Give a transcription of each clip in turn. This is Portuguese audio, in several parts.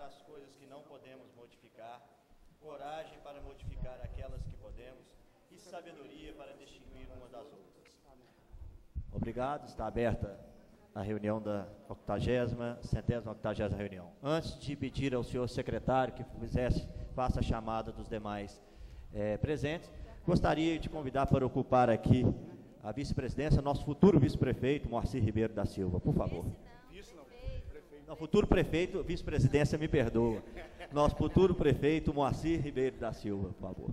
as coisas que não podemos modificar, coragem para modificar aquelas que podemos e sabedoria para distinguir uma das outras. Obrigado, está aberta a reunião da 80ª reunião. Antes de pedir ao senhor secretário que faça a chamada dos demais presentes, gostaria de convidar para ocupar aqui a vice-presidência, nosso futuro vice-prefeito, Moacir Ribeiro da Silva, por favor. Não, futuro prefeito, vice-presidência, me perdoa. Nosso futuro prefeito, Moacir Ribeiro da Silva, por favor.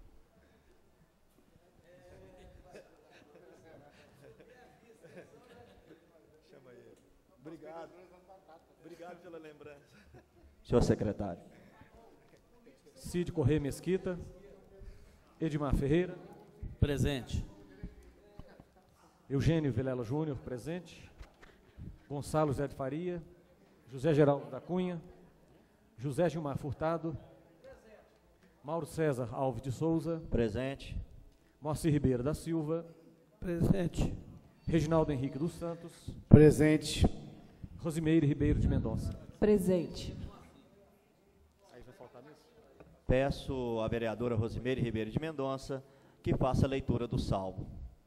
Chama ele. Obrigado. Obrigado pela lembrança. Senhor secretário. Cid Corrêa Mesquita. Edmar Ferreira. Presente. Eugênio Vilela Júnior, presente. Gonçalo Zé de Faria. José Geraldo da Cunha. José Gilmar Furtado. Mauro César Alves de Souza. Presente. Moacir Ribeiro da Silva. Presente. Reginaldo Henrique dos Santos. Presente. Rosimeire Ribeiro de Mendonça. Presente. Aí vai faltar mesmo? Peço à vereadora Rosimeire Ribeiro de Mendonça que faça a leitura do salmo.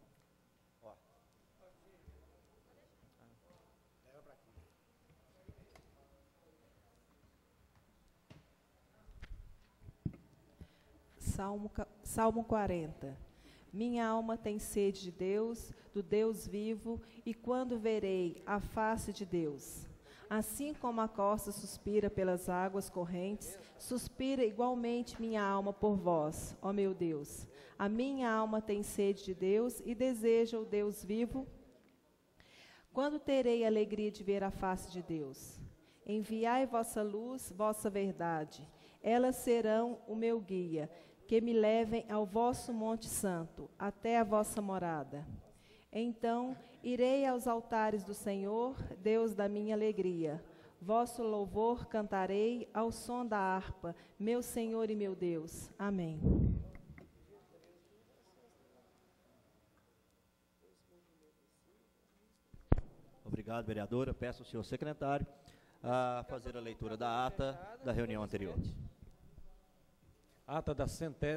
Salmo 40. Minha alma tem sede de Deus, do Deus vivo, e quando verei a face de Deus? Assim como a costa suspira pelas águas correntes, suspira igualmente minha alma por vós, ó meu Deus. A minha alma tem sede de Deus e deseja o Deus vivo. Quando terei a alegria de ver a face de Deus? Enviai vossa luz, vossa verdade. Elas serão o meu guia, que me levem ao vosso monte santo, até a vossa morada. Então irei aos altares do Senhor, Deus da minha alegria. Vosso louvor cantarei ao som da harpa, meu Senhor e meu Deus. Amém. Obrigado, vereadora. Peço ao senhor secretário a fazer a leitura da ata da reunião anterior. Ata da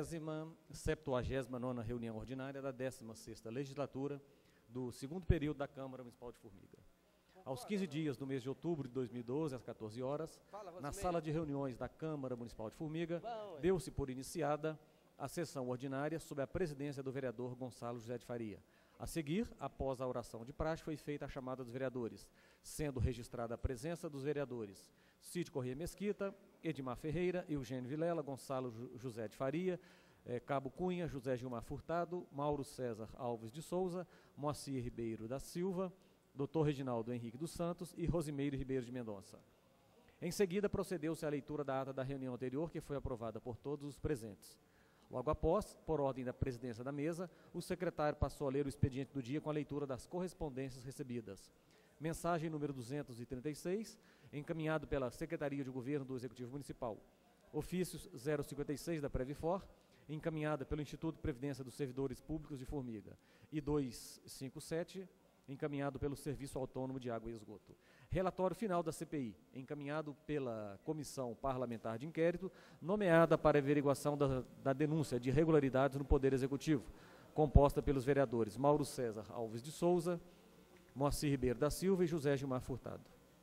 179ª reunião ordinária da 16ª legislatura do 2º período da Câmara Municipal de Formiga. Aos 15 dias do mês de outubro de 2012, às 14 horas, na sala de reuniões da Câmara Municipal de Formiga, deu-se por iniciada a sessão ordinária sob a presidência do vereador Gonçalo José de Faria. A seguir, após a oração de praxe, foi feita a chamada dos vereadores, sendo registrada a presença dos vereadores Cid Corrêa Mesquita, Edmar Ferreira, Eugênio Vilela, Gonçalo José de Faria, Cabo Cunha, José Gilmar Furtado, Mauro César Alves de Souza, Moacir Ribeiro da Silva, Dr. Reginaldo Henrique dos Santos e Rosimeire Ribeiro de Mendonça. Em seguida, procedeu-se à leitura da ata da reunião anterior, que foi aprovada por todos os presentes. Logo após, por ordem da presidência da mesa, o secretário passou a ler o expediente do dia com a leitura das correspondências recebidas. Mensagem número 236, encaminhado pela Secretaria de Governo do Executivo Municipal. Ofícios 056 da Previfor, encaminhada pelo Instituto de Previdência dos Servidores Públicos de Formiga. E 257, encaminhado pelo Serviço Autônomo de Água e Esgoto. Relatório final da CPI, encaminhado pela Comissão Parlamentar de Inquérito, nomeada para averiguação da denúncia de irregularidades no Poder Executivo, composta pelos vereadores Mauro César Alves de Souza, Moacir Ribeiro da Silva e José Gilmar Furtado.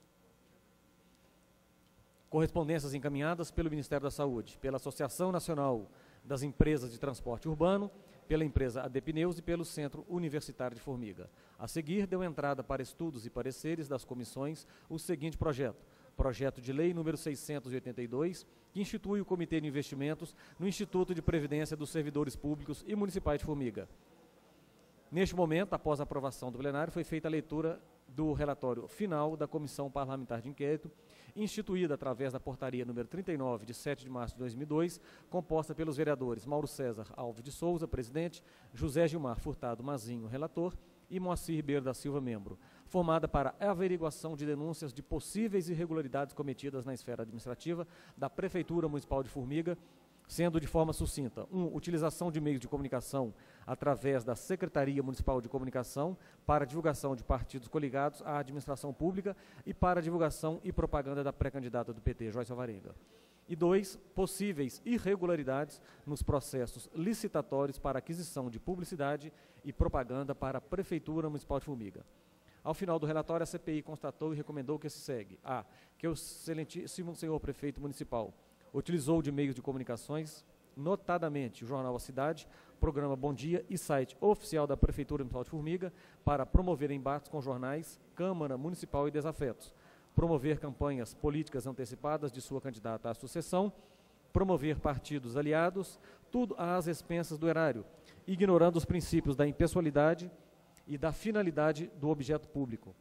Correspondências encaminhadas pelo Ministério da Saúde, pela Associação Nacional das Empresas de Transporte Urbano, pela empresa AD Pneus e pelo Centro Universitário de Formiga. A seguir, deu entrada para estudos e pareceres das comissões o seguinte projeto. Projeto de Lei número 682, que institui o Comitê de Investimentos no Instituto de Previdência dos Servidores Públicos e Municipais de Formiga. Neste momento, após a aprovação do plenário, foi feita a leitura do relatório final da Comissão Parlamentar de Inquérito, instituída através da portaria número 39, de 7 de março de 2002, composta pelos vereadores Mauro César Alves de Souza, presidente, José Gilmar Furtado Mazinho, relator, e Moacir Ribeiro da Silva, membro, formada para a averiguação de denúncias de possíveis irregularidades cometidas na esfera administrativa da Prefeitura Municipal de Formiga, sendo de forma sucinta: 1. Utilização de meios de comunicação através da Secretaria Municipal de Comunicação para divulgação de partidos coligados à administração pública e para divulgação e propaganda da pré-candidata do PT, Joyce Alvarenga. E 2. Possíveis irregularidades nos processos licitatórios para aquisição de publicidade e propaganda para a Prefeitura Municipal de Formiga. Ao final do relatório, a CPI constatou e recomendou que se segue: a. Que o excelentíssimo senhor prefeito municipal utilizou de meios de comunicações, notadamente o jornal A Cidade, programa Bom Dia e site oficial da Prefeitura Municipal de Formiga, para promover embates com jornais, Câmara Municipal e desafetos, promover campanhas políticas antecipadas de sua candidata à sucessão, promover partidos aliados, tudo às expensas do erário, ignorando os princípios da impessoalidade e da finalidade do objeto público.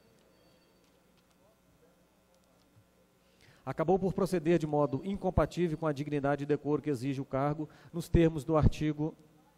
Acabou por proceder de modo incompatível com a dignidade e decoro que exige o cargo, nos termos do artigo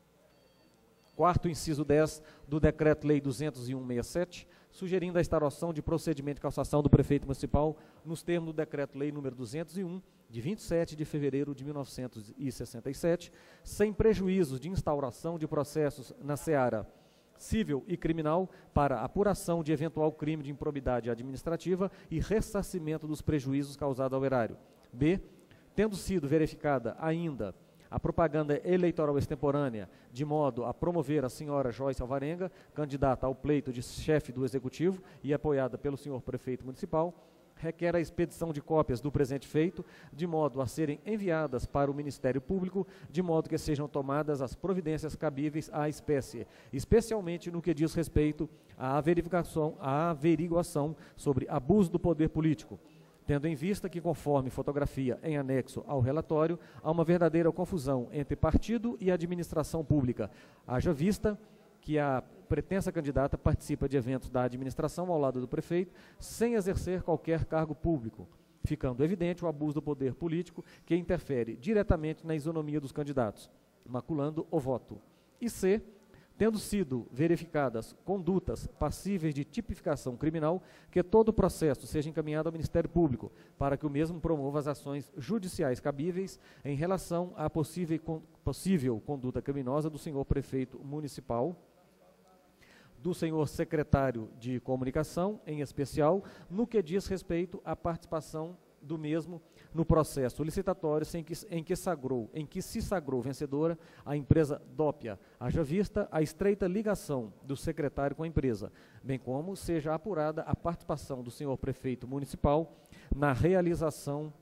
4º, inciso 10, do Decreto-Lei 201/67, sugerindo a instauração de procedimento de cassação do prefeito municipal, nos termos do Decreto-Lei número 201, de 27 de fevereiro de 1967, sem prejuízo de instauração de processos na seara civil e criminal para apuração de eventual crime de improbidade administrativa e ressarcimento dos prejuízos causados ao erário. B. Tendo sido verificada ainda a propaganda eleitoral extemporânea, de modo a promover a senhora Joyce Alvarenga, candidata ao pleito de chefe do Executivo e apoiada pelo senhor prefeito municipal, requer a expedição de cópias do presente feito, de modo a serem enviadas para o Ministério Público, de modo que sejam tomadas as providências cabíveis à espécie, especialmente no que diz respeito à averiguação sobre abuso do poder político, tendo em vista que, conforme fotografia em anexo ao relatório, há uma verdadeira confusão entre partido e administração pública, haja vista que a pretensa candidata participa de eventos da administração ao lado do prefeito, sem exercer qualquer cargo público, ficando evidente o abuso do poder político que interfere diretamente na isonomia dos candidatos, maculando o voto. E C. Tendo sido verificadas condutas passíveis de tipificação criminal, que todo o processo seja encaminhado ao Ministério Público, para que o mesmo promova as ações judiciais cabíveis em relação à possível conduta criminosa do senhor prefeito municipal, do senhor secretário de Comunicação, em especial, no que diz respeito à participação do mesmo no processo licitatório em que se sagrou vencedora a empresa Dópia, haja vista a estreita ligação do secretário com a empresa, bem como seja apurada a participação do senhor prefeito municipal na realização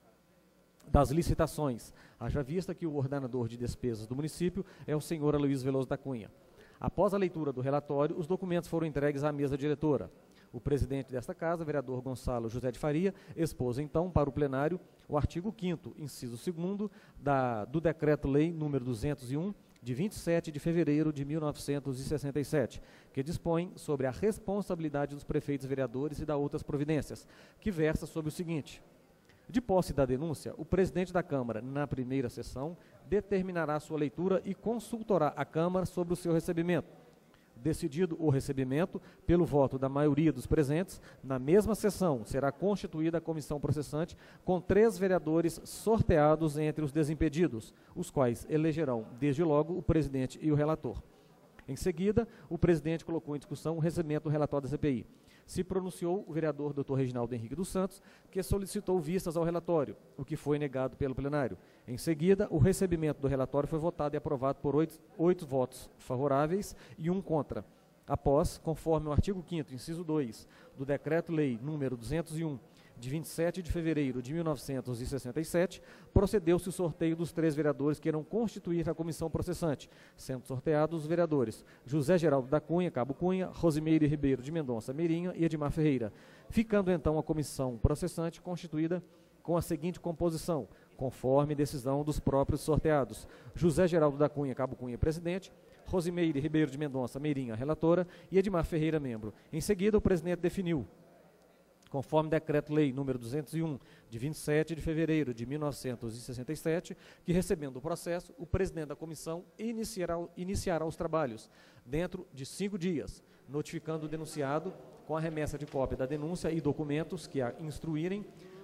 das licitações, haja vista que o ordenador de despesas do município é o senhor Aloysio Veloso da Cunha. Após a leitura do relatório, os documentos foram entregues à mesa diretora. O presidente desta casa, vereador Gonçalo José de Faria, expôs então para o plenário o artigo 5º, inciso 2º, do Decreto-Lei número 201, de 27 de fevereiro de 1967, que dispõe sobre a responsabilidade dos prefeitos e vereadores e da outras providências, que versa sobre o seguinte: de posse da denúncia, o presidente da Câmara, na primeira sessão, determinará sua leitura e consultará a Câmara sobre o seu recebimento. Decidido o recebimento, pelo voto da maioria dos presentes, na mesma sessão será constituída a comissão processante com 3 vereadores sorteados entre os desimpedidos, os quais elegerão, desde logo, o presidente e o relator. Em seguida, o presidente colocou em discussão o recebimento do relatório da CPI. Se pronunciou o vereador Dr. Reginaldo Henrique dos Santos, que solicitou vistas ao relatório, o que foi negado pelo plenário. Em seguida, o recebimento do relatório foi votado e aprovado por 8 votos favoráveis e 1 contra. Após, conforme o artigo 5º, inciso 2, do Decreto-Lei número 201, de 27 de fevereiro de 1967, procedeu-se o sorteio dos 3 vereadores que irão constituir a comissão processante, sendo sorteados os vereadores José Geraldo da Cunha, Cabo Cunha, Rosimeire Ribeiro de Mendonça Meirinha e Edmar Ferreira, ficando então a comissão processante constituída com a seguinte composição, conforme decisão dos próprios sorteados: José Geraldo da Cunha, Cabo Cunha, presidente; Rosimeire Ribeiro de Mendonça Meirinha, relatora; e Edmar Ferreira, membro. Em seguida, o presidente definiu, conforme Decreto-Lei número 201, de 27 de fevereiro de 1967, que, recebendo o processo, o presidente da comissão iniciará os trabalhos dentro de 5 dias, notificando o denunciado com a remessa de cópia da denúncia e documentos que a instruírem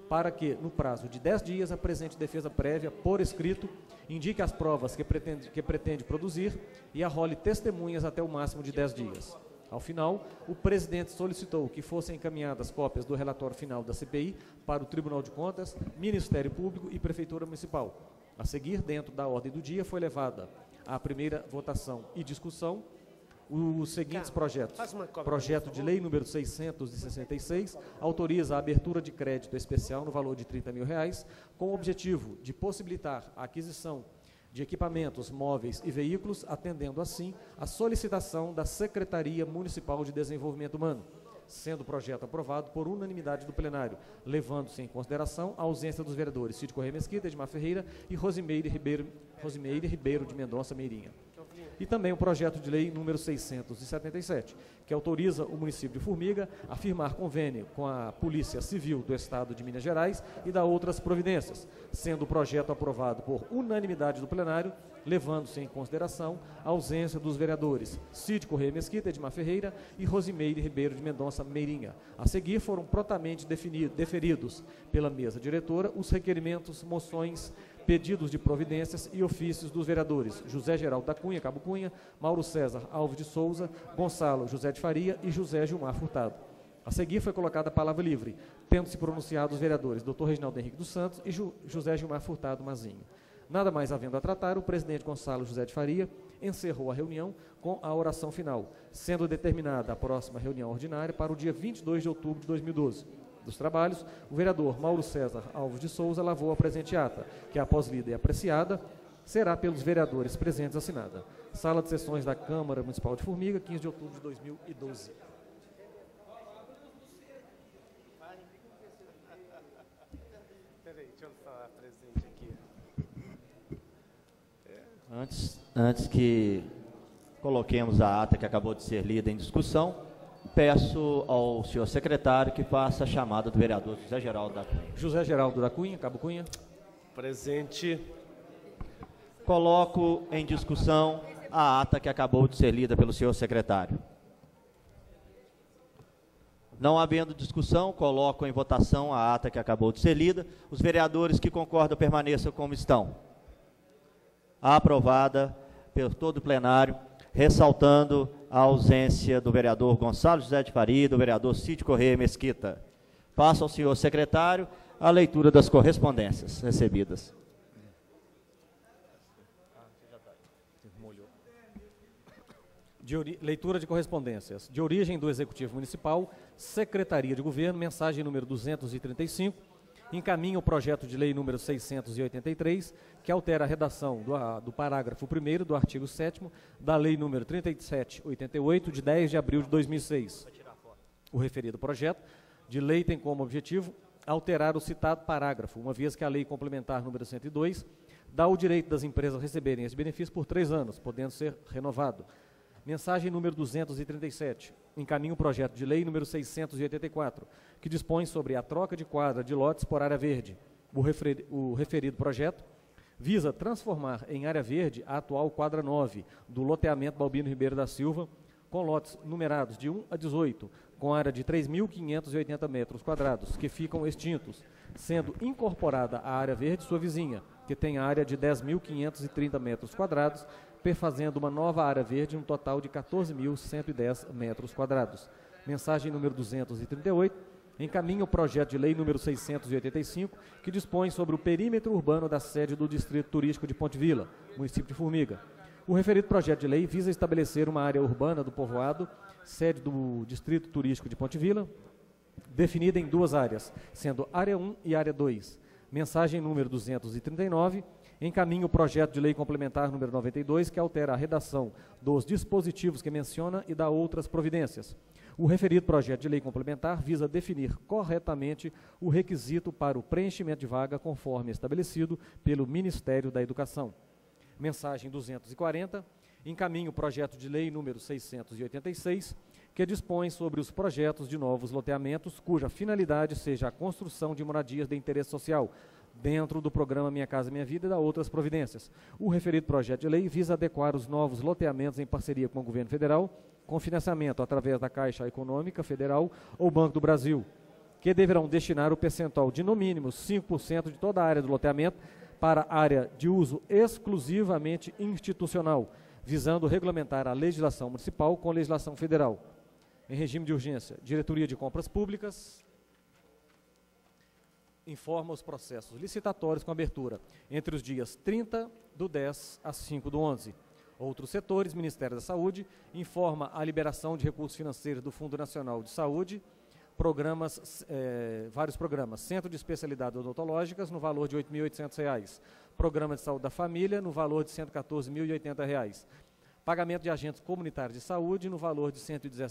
para que, no prazo de 10 dias, a presente defesa prévia, por escrito, indique as provas que pretende produzir e arrole testemunhas até o máximo de 10 dias. Ao final, o presidente solicitou que fossem encaminhadas cópias do relatório final da CPI para o Tribunal de Contas, Ministério Público e Prefeitura Municipal. A seguir, dentro da ordem do dia, foi levada à primeira votação e discussão os seguintes projetos. Projeto de lei número 666, autoriza a abertura de crédito especial no valor de R$30 mil, com o objetivo de possibilitar a aquisição de equipamentos móveis e veículos, atendendo assim a solicitação da Secretaria Municipal de Desenvolvimento Humano, sendo o projeto aprovado por unanimidade do plenário, levando-se em consideração a ausência dos vereadores Cid Corrêa Mesquita, Edmar Ferreira e Rosimeire Ribeiro de Mendonça Meirinha. E também o projeto de lei número 677, que autoriza o município de Formiga a firmar convênio com a Polícia Civil do Estado de Minas Gerais e dar outras providências, sendo o projeto aprovado por unanimidade do plenário, levando-se em consideração a ausência dos vereadores Cid Corrêa Mesquita, Edmar Ferreira e Rosimeire Ribeiro de Mendonça Meirinha. A seguir foram prontamente deferidos pela mesa diretora os requerimentos, moções, pedidos de providências e ofícios dos vereadores José Geraldo da Cunha, Cabo Cunha, Mauro César Alves de Souza, Gonçalo José de Faria e José Gilmar Furtado. A seguir foi colocada a palavra livre, tendo se pronunciado os vereadores Dr. Reginaldo Henrique dos Santos e José Gilmar Furtado Mazinho. Nada mais havendo a tratar, o presidente Gonçalo José de Faria encerrou a reunião com a oração final, sendo determinada a próxima reunião ordinária para o dia 22 de outubro de 2012. Dos trabalhos, o vereador Mauro César Alves de Souza lavou a presente ata, que após lida e apreciada, será pelos vereadores presentes assinada. Sala de Sessões da Câmara Municipal de Formiga, 15 de outubro de 2012. Deixa eu falar presente aqui. Antes que coloquemos a ata que acabou de ser lida em discussão, peço ao senhor secretário que faça a chamada do vereador José Geraldo da Cunha. José Geraldo da Cunha, Cabo Cunha. Presente. Coloco em discussão a ata que acabou de ser lida pelo senhor secretário. Não havendo discussão, coloco em votação a ata que acabou de ser lida. Os vereadores que concordam permaneçam como estão. Aprovada por todo o plenário, ressaltando a ausência do vereador Gonçalo José de Faria e do vereador Cid Corrêa Mesquita. Passo ao senhor secretário a leitura das correspondências recebidas. Leitura de correspondências. De origem do Executivo Municipal, Secretaria de Governo, mensagem número 235, encaminha o projeto de lei número 683, que altera a redação do parágrafo 1º do artigo 7º da lei número 3788, de 10 de abril de 2006. O referido projeto de lei tem como objetivo alterar o citado parágrafo, uma vez que a lei complementar número 102 dá o direito das empresas receberem esse benefício por 3 anos, podendo ser renovado. Mensagem número 237, encaminha o projeto de lei número 684, que dispõe sobre a troca de quadra de lotes por área verde. O referido projeto visa transformar em área verde a atual quadra 9 do loteamento Balbino Ribeiro da Silva, com lotes numerados de 1 a 18, com área de 3.580 metros quadrados, que ficam extintos, sendo incorporada à área verde sua vizinha, que tem área de 10.530 metros quadrados, perfazendo uma nova área verde, um total de 14.110 metros quadrados. Mensagem número 238, encaminha o projeto de lei número 685, que dispõe sobre o perímetro urbano da sede do Distrito Turístico de Ponte Vila, município de Formiga. O referido projeto de lei visa estabelecer uma área urbana do povoado, sede do Distrito Turístico de Ponte Vila, definida em 2 áreas, sendo área 1 e área 2. Mensagem número 239, encaminha o projeto de lei complementar número 92, que altera a redação dos dispositivos que menciona e dá outras providências. O referido projeto de lei complementar visa definir corretamente o requisito para o preenchimento de vaga conforme estabelecido pelo Ministério da Educação. Mensagem 240, encaminha o projeto de lei número 686, que dispõe sobre os projetos de novos loteamentos, cuja finalidade seja a construção de moradias de interesse social, dentro do programa Minha Casa Minha Vida e da outras providências. O referido projeto de lei visa adequar os novos loteamentos em parceria com o governo federal, com financiamento através da Caixa Econômica Federal ou Banco do Brasil, que deverão destinar o percentual de, no mínimo, 5% de toda a área do loteamento para área de uso exclusivamente institucional, visando regulamentar a legislação municipal com a legislação federal. Em regime de urgência, Diretoria de Compras Públicas informa os processos licitatórios com abertura entre os dias 30/10 a 5/11. Outros setores, Ministério da Saúde, informa a liberação de recursos financeiros do Fundo Nacional de Saúde, vários programas, Centro de Especialidades Odontológicas, no valor de R$ 8.800, Programa de Saúde da Família, no valor de R$ 114.080, pagamento de agentes comunitários de saúde, no valor de R$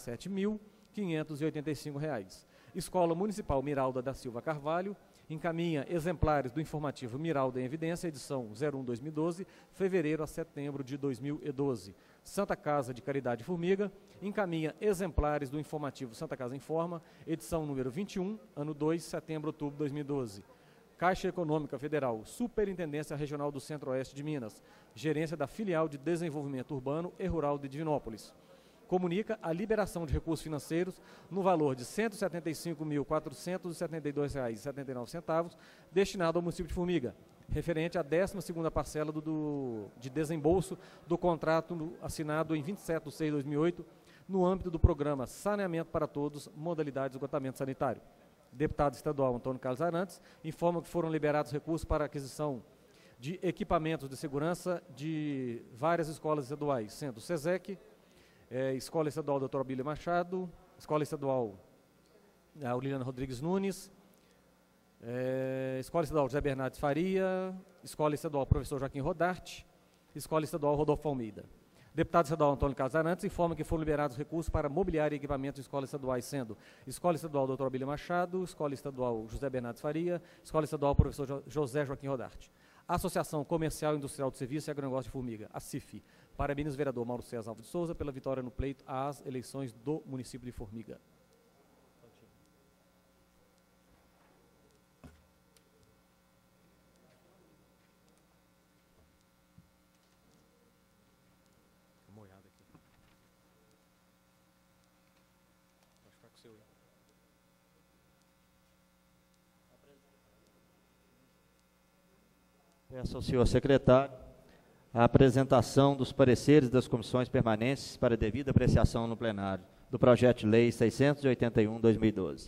117.585. Escola Municipal Miralda da Silva Carvalho, encaminha exemplares do informativo Miralda em Evidência, edição 01/2012, fevereiro a setembro de 2012. Santa Casa de Caridade Formiga, encaminha exemplares do informativo Santa Casa Informa, edição número 21, ano 2, setembro-outubro de 2012. Caixa Econômica Federal, Superintendência Regional do Centro-Oeste de Minas, gerência da Filial de Desenvolvimento Urbano e Rural de Divinópolis. Comunica a liberação de recursos financeiros no valor de R$ 175.472,79, destinado ao município de Formiga, referente à 12ª parcela de desembolso do contrato assinado em 27/6/2008, no âmbito do programa Saneamento para Todos, modalidade de esgotamento sanitário. Deputado estadual Antônio Carlos Arantes informa que foram liberados recursos para aquisição de equipamentos de segurança de várias escolas estaduais, sendo o SESEC, Escola Estadual Dr. Abílio Machado, Escola Estadual Aureliano Rodrigues Nunes, Escola Estadual José Bernardes Faria, Escola Estadual Professor Joaquim Rodarte, Escola Estadual Rodolfo Almeida. Deputado estadual Antônio Carlos Arantes informa que foram liberados recursos para mobiliário e equipamento de escolas estaduais, sendo Escola Estadual Dr. Abílio Machado, Escola Estadual José Bernardes Faria, Escola Estadual Professor José Joaquim Rodarte. Associação Comercial e Industrial de Serviço e Agronegócio de Formiga, a CIF. Parabéns, vereador Mauro César Alves de Souza, pela vitória no pleito às eleições do município de Formiga. Uma olhada aqui. Pode ficar com o seu aí. Peço ao senhor secretário a apresentação dos pareceres das comissões permanentes para devida apreciação no plenário do projeto de lei 681/2012.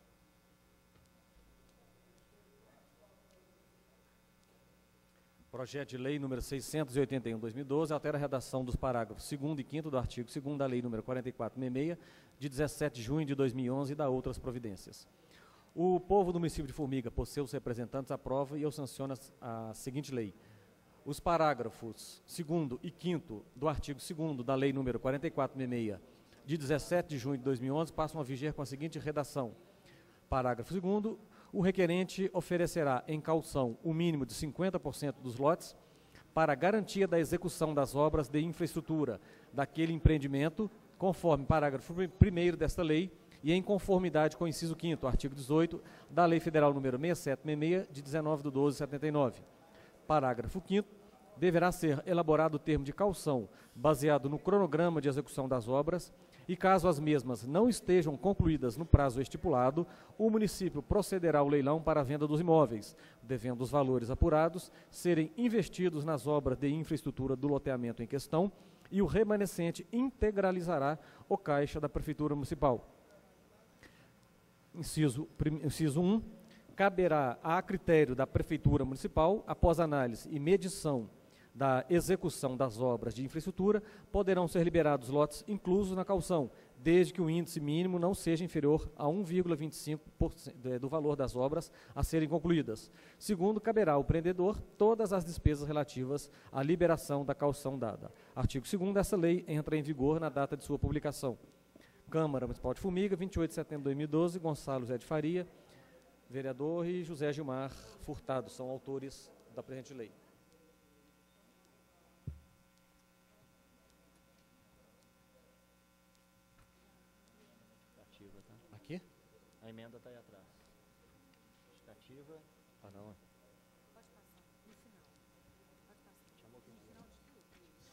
Projeto de lei número 681/2012 altera a redação dos parágrafos 2º e 5º do artigo 2º da lei número 4466, de 17 de junho de 2011 e da outras providências. O povo do município de Formiga, por seus representantes, aprova e eu sanciono a seguinte lei. Os parágrafos 2º e 5º do artigo 2º da lei número 4466, de 17 de junho de 2011, passam a viger com a seguinte redação. Parágrafo 2º, o requerente oferecerá em caução o mínimo de 50% dos lotes para garantia da execução das obras de infraestrutura daquele empreendimento, conforme parágrafo 1º desta lei, e em conformidade com o inciso 5º, artigo 18, da Lei Federal número 6766, de 19/12/79. Parágrafo 5º, deverá ser elaborado o termo de caução baseado no cronograma de execução das obras e, caso as mesmas não estejam concluídas no prazo estipulado, o município procederá ao leilão para a venda dos imóveis, devendo os valores apurados serem investidos nas obras de infraestrutura do loteamento em questão e o remanescente integralizará o caixa da Prefeitura Municipal. Inciso 1. Caberá a critério da Prefeitura Municipal, após análise e medição da execução das obras de infraestrutura, poderão ser liberados lotes inclusos na caução, desde que o índice mínimo não seja inferior a 1,25% do valor das obras a serem concluídas. Segundo, caberá ao prendedor todas as despesas relativas à liberação da caução dada. Artigo 2º dessa lei entra em vigor na data de sua publicação. Câmara Municipal de Formiga, 28 de setembro de 2012, Gonçalo Zé de Faria, vereador, e José Gilmar Furtado são autores da presente lei. Aqui? A emenda está aí atrás. Justificativa. Ah, não. Pode passar, no final. Pode passar. Chamou quem? No final de tudo.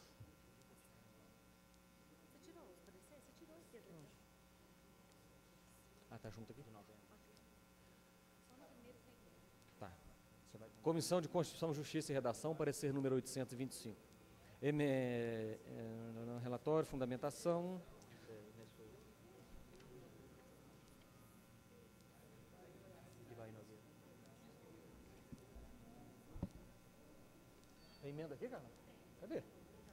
Você tirou os pareceres? Você tirou os dedos. Ah, tá junto aqui? Comissão de Constituição, Justiça e Redação, parecer número 825. Relatório, fundamentação. A emenda aqui, cara? Cadê?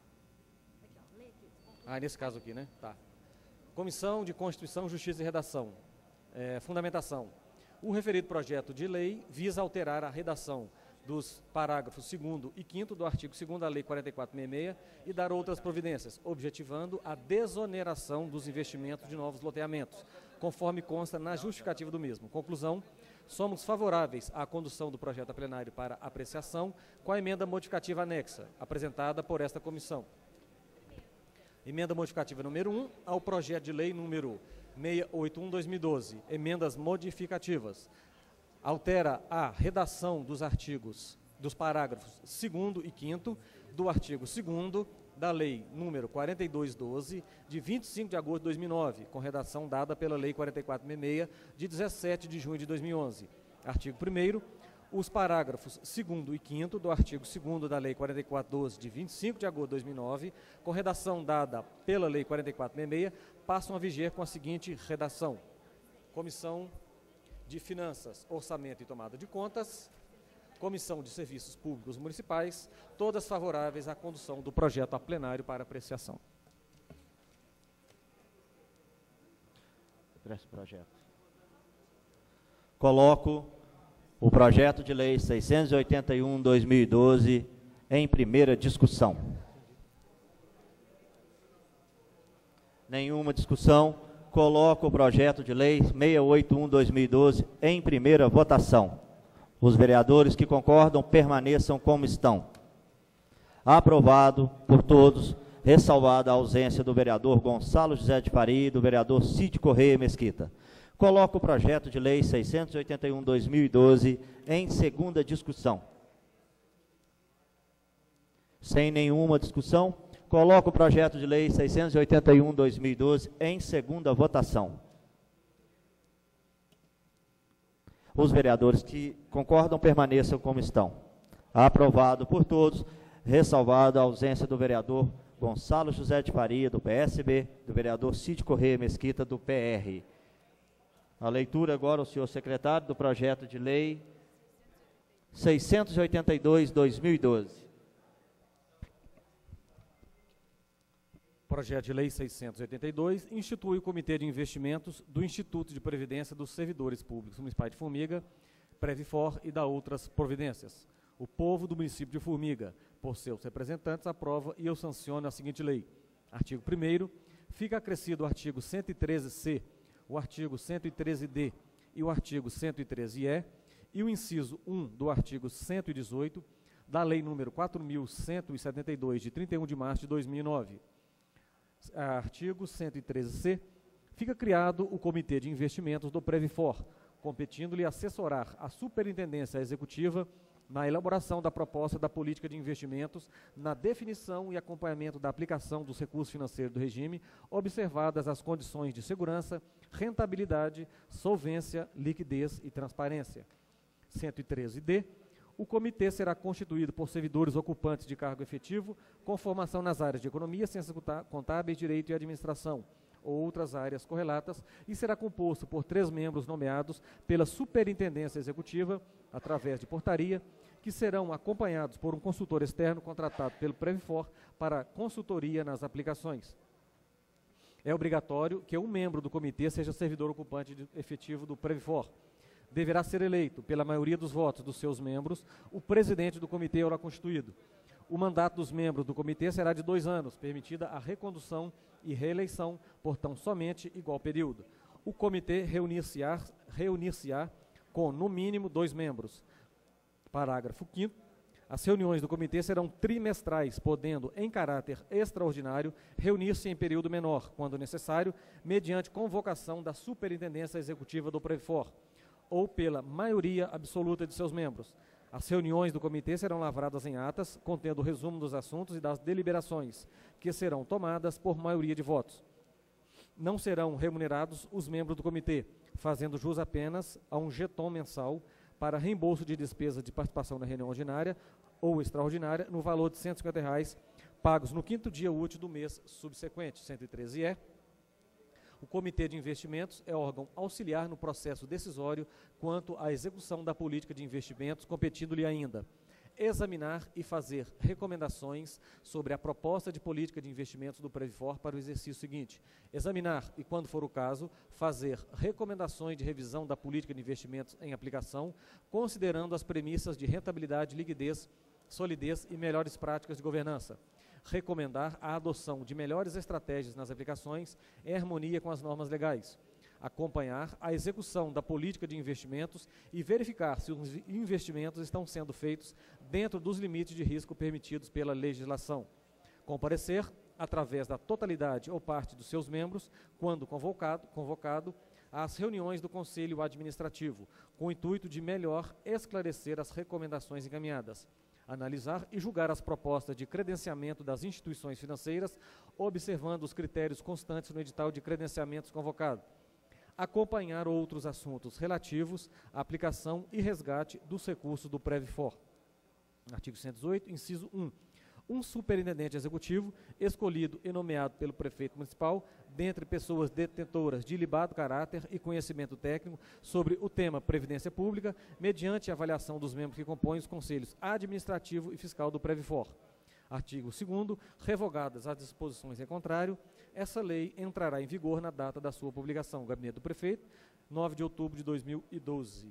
Nesse caso aqui, né? Tá. Comissão de Constituição, Justiça e Redação. Fundamentação. O referido projeto de lei visa alterar a redação dos parágrafos 2º e 5º do artigo 2º da Lei 4466 e dar outras providências, objetivando a desoneração dos investimentos de novos loteamentos, conforme consta na justificativa do mesmo. Conclusão, somos favoráveis à condução do projeto a plenário para apreciação com a emenda modificativa anexa, apresentada por esta comissão. Emenda modificativa número 1 ao projeto de lei número 681/2012, emendas modificativas. Altera a redação dos parágrafos 2º e 5º do artigo 2º da Lei número 4212, de 25 de agosto de 2009, com redação dada pela Lei 4466, de 17 de junho de 2011. Artigo 1º, os parágrafos 2º e 5º do artigo 2º da Lei 4412, de 25 de agosto de 2009, com redação dada pela Lei 4466, passam a viger com a seguinte redação. Comissão de Finanças, Orçamento e Tomada de Contas, Comissão de Serviços Públicos Municipais, todas favoráveis à condução do projeto a plenário para apreciação. Coloco o projeto de lei 681/2012 em primeira discussão. Nenhuma discussão. Coloco o projeto de lei 681/2012 em primeira votação. Os vereadores que concordam permaneçam como estão. Aprovado por todos, ressalvada a ausência do vereador Gonçalo José de Faria e do vereador Cid Correia Mesquita. Coloco o projeto de lei 681/2012 em segunda discussão. Sem nenhuma discussão, coloco o projeto de lei 681/2012 em segunda votação. Os vereadores que concordam permaneçam como estão. Aprovado por todos, ressalvada a ausência do vereador Gonçalo José de Faria, do PSB, do vereador Cid Correia Mesquita, do PR. A leitura agora, o senhor secretário, do projeto de lei 682/2012. Projeto de lei 682 institui o Comitê de Investimentos do Instituto de Previdência dos Servidores Públicos Municipais de Formiga, Previfor e da outras providências. O povo do município de Formiga, por seus representantes, aprova e eu sanciono a seguinte lei. Artigo 1º, fica acrescido o artigo 113C, o artigo 113D e o artigo 113E e o inciso 1 do artigo 118 da Lei número 4.172, de 31 de março de 2009. Artigo 113C, fica criado o Comitê de Investimentos do Previfor, competindo-lhe assessorar a Superintendência Executiva na elaboração da proposta da política de investimentos, na definição e acompanhamento da aplicação dos recursos financeiros do regime, observadas as condições de segurança, rentabilidade, solvência, liquidez e transparência. 113D, o comitê será constituído por servidores ocupantes de cargo efetivo, com formação nas áreas de economia, ciências contábeis, direito e administração, ou outras áreas correlatas, e será composto por 3 membros nomeados pela Superintendência Executiva, através de portaria, que serão acompanhados por um consultor externo contratado pelo Previfor para consultoria nas aplicações. É obrigatório que um membro do comitê seja servidor ocupante efetivo do Previfor. Deverá ser eleito, pela maioria dos votos dos seus membros, o presidente do comitê ora constituído. O mandato dos membros do comitê será de 2 anos, permitida a recondução e reeleição por tão somente igual período. O comitê reunir-se-á com, no mínimo, 2 membros. Parágrafo 5º. As reuniões do comitê serão trimestrais, podendo, em caráter extraordinário, reunir-se em período menor, quando necessário, mediante convocação da Superintendência Executiva do Previfor, ou pela maioria absoluta de seus membros. As reuniões do comitê serão lavradas em atas, contendo o resumo dos assuntos e das deliberações, que serão tomadas por maioria de votos. Não serão remunerados os membros do comitê, fazendo jus apenas a um jeton mensal para reembolso de despesa de participação na reunião ordinária ou extraordinária no valor de R$ 150, pagos no 5º dia útil do mês subsequente. 113-E. O Comitê de Investimentos é órgão auxiliar no processo decisório quanto à execução da política de investimentos, competindo-lhe ainda examinar e fazer recomendações sobre a proposta de política de investimentos do Previfor para o exercício seguinte. Examinar e, quando for o caso, fazer recomendações de revisão da política de investimentos em aplicação, considerando as premissas de rentabilidade, liquidez, solidez e melhores práticas de governança. Recomendar a adoção de melhores estratégias nas aplicações em harmonia com as normas legais. Acompanhar a execução da política de investimentos e verificar se os investimentos estão sendo feitos dentro dos limites de risco permitidos pela legislação. Comparecer, através da totalidade ou parte dos seus membros, quando convocado, às reuniões do Conselho Administrativo, com o intuito de melhor esclarecer as recomendações encaminhadas. Analisar e julgar as propostas de credenciamento das instituições financeiras, observando os critérios constantes no edital de credenciamentos convocado. Acompanhar outros assuntos relativos à aplicação e resgate dos recursos do Previfor. Artigo 118, inciso 1. Um superintendente executivo, escolhido e nomeado pelo prefeito municipal, dentre pessoas detentoras de ilibado caráter e conhecimento técnico sobre o tema Previdência Pública, mediante avaliação dos membros que compõem os conselhos administrativo e fiscal do Previfor. Artigo 2º, revogadas as disposições em contrário, essa lei entrará em vigor na data da sua publicação. Gabinete do Prefeito, 9 de outubro de 2012.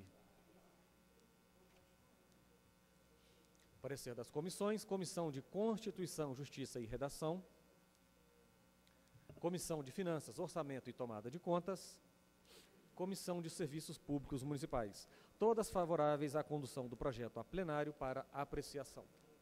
Parecer das comissões: Comissão de Constituição, Justiça e Redação, Comissão de Finanças, Orçamento e Tomada de Contas, Comissão de Serviços Públicos Municipais, todas favoráveis à condução do projeto a plenário para apreciação.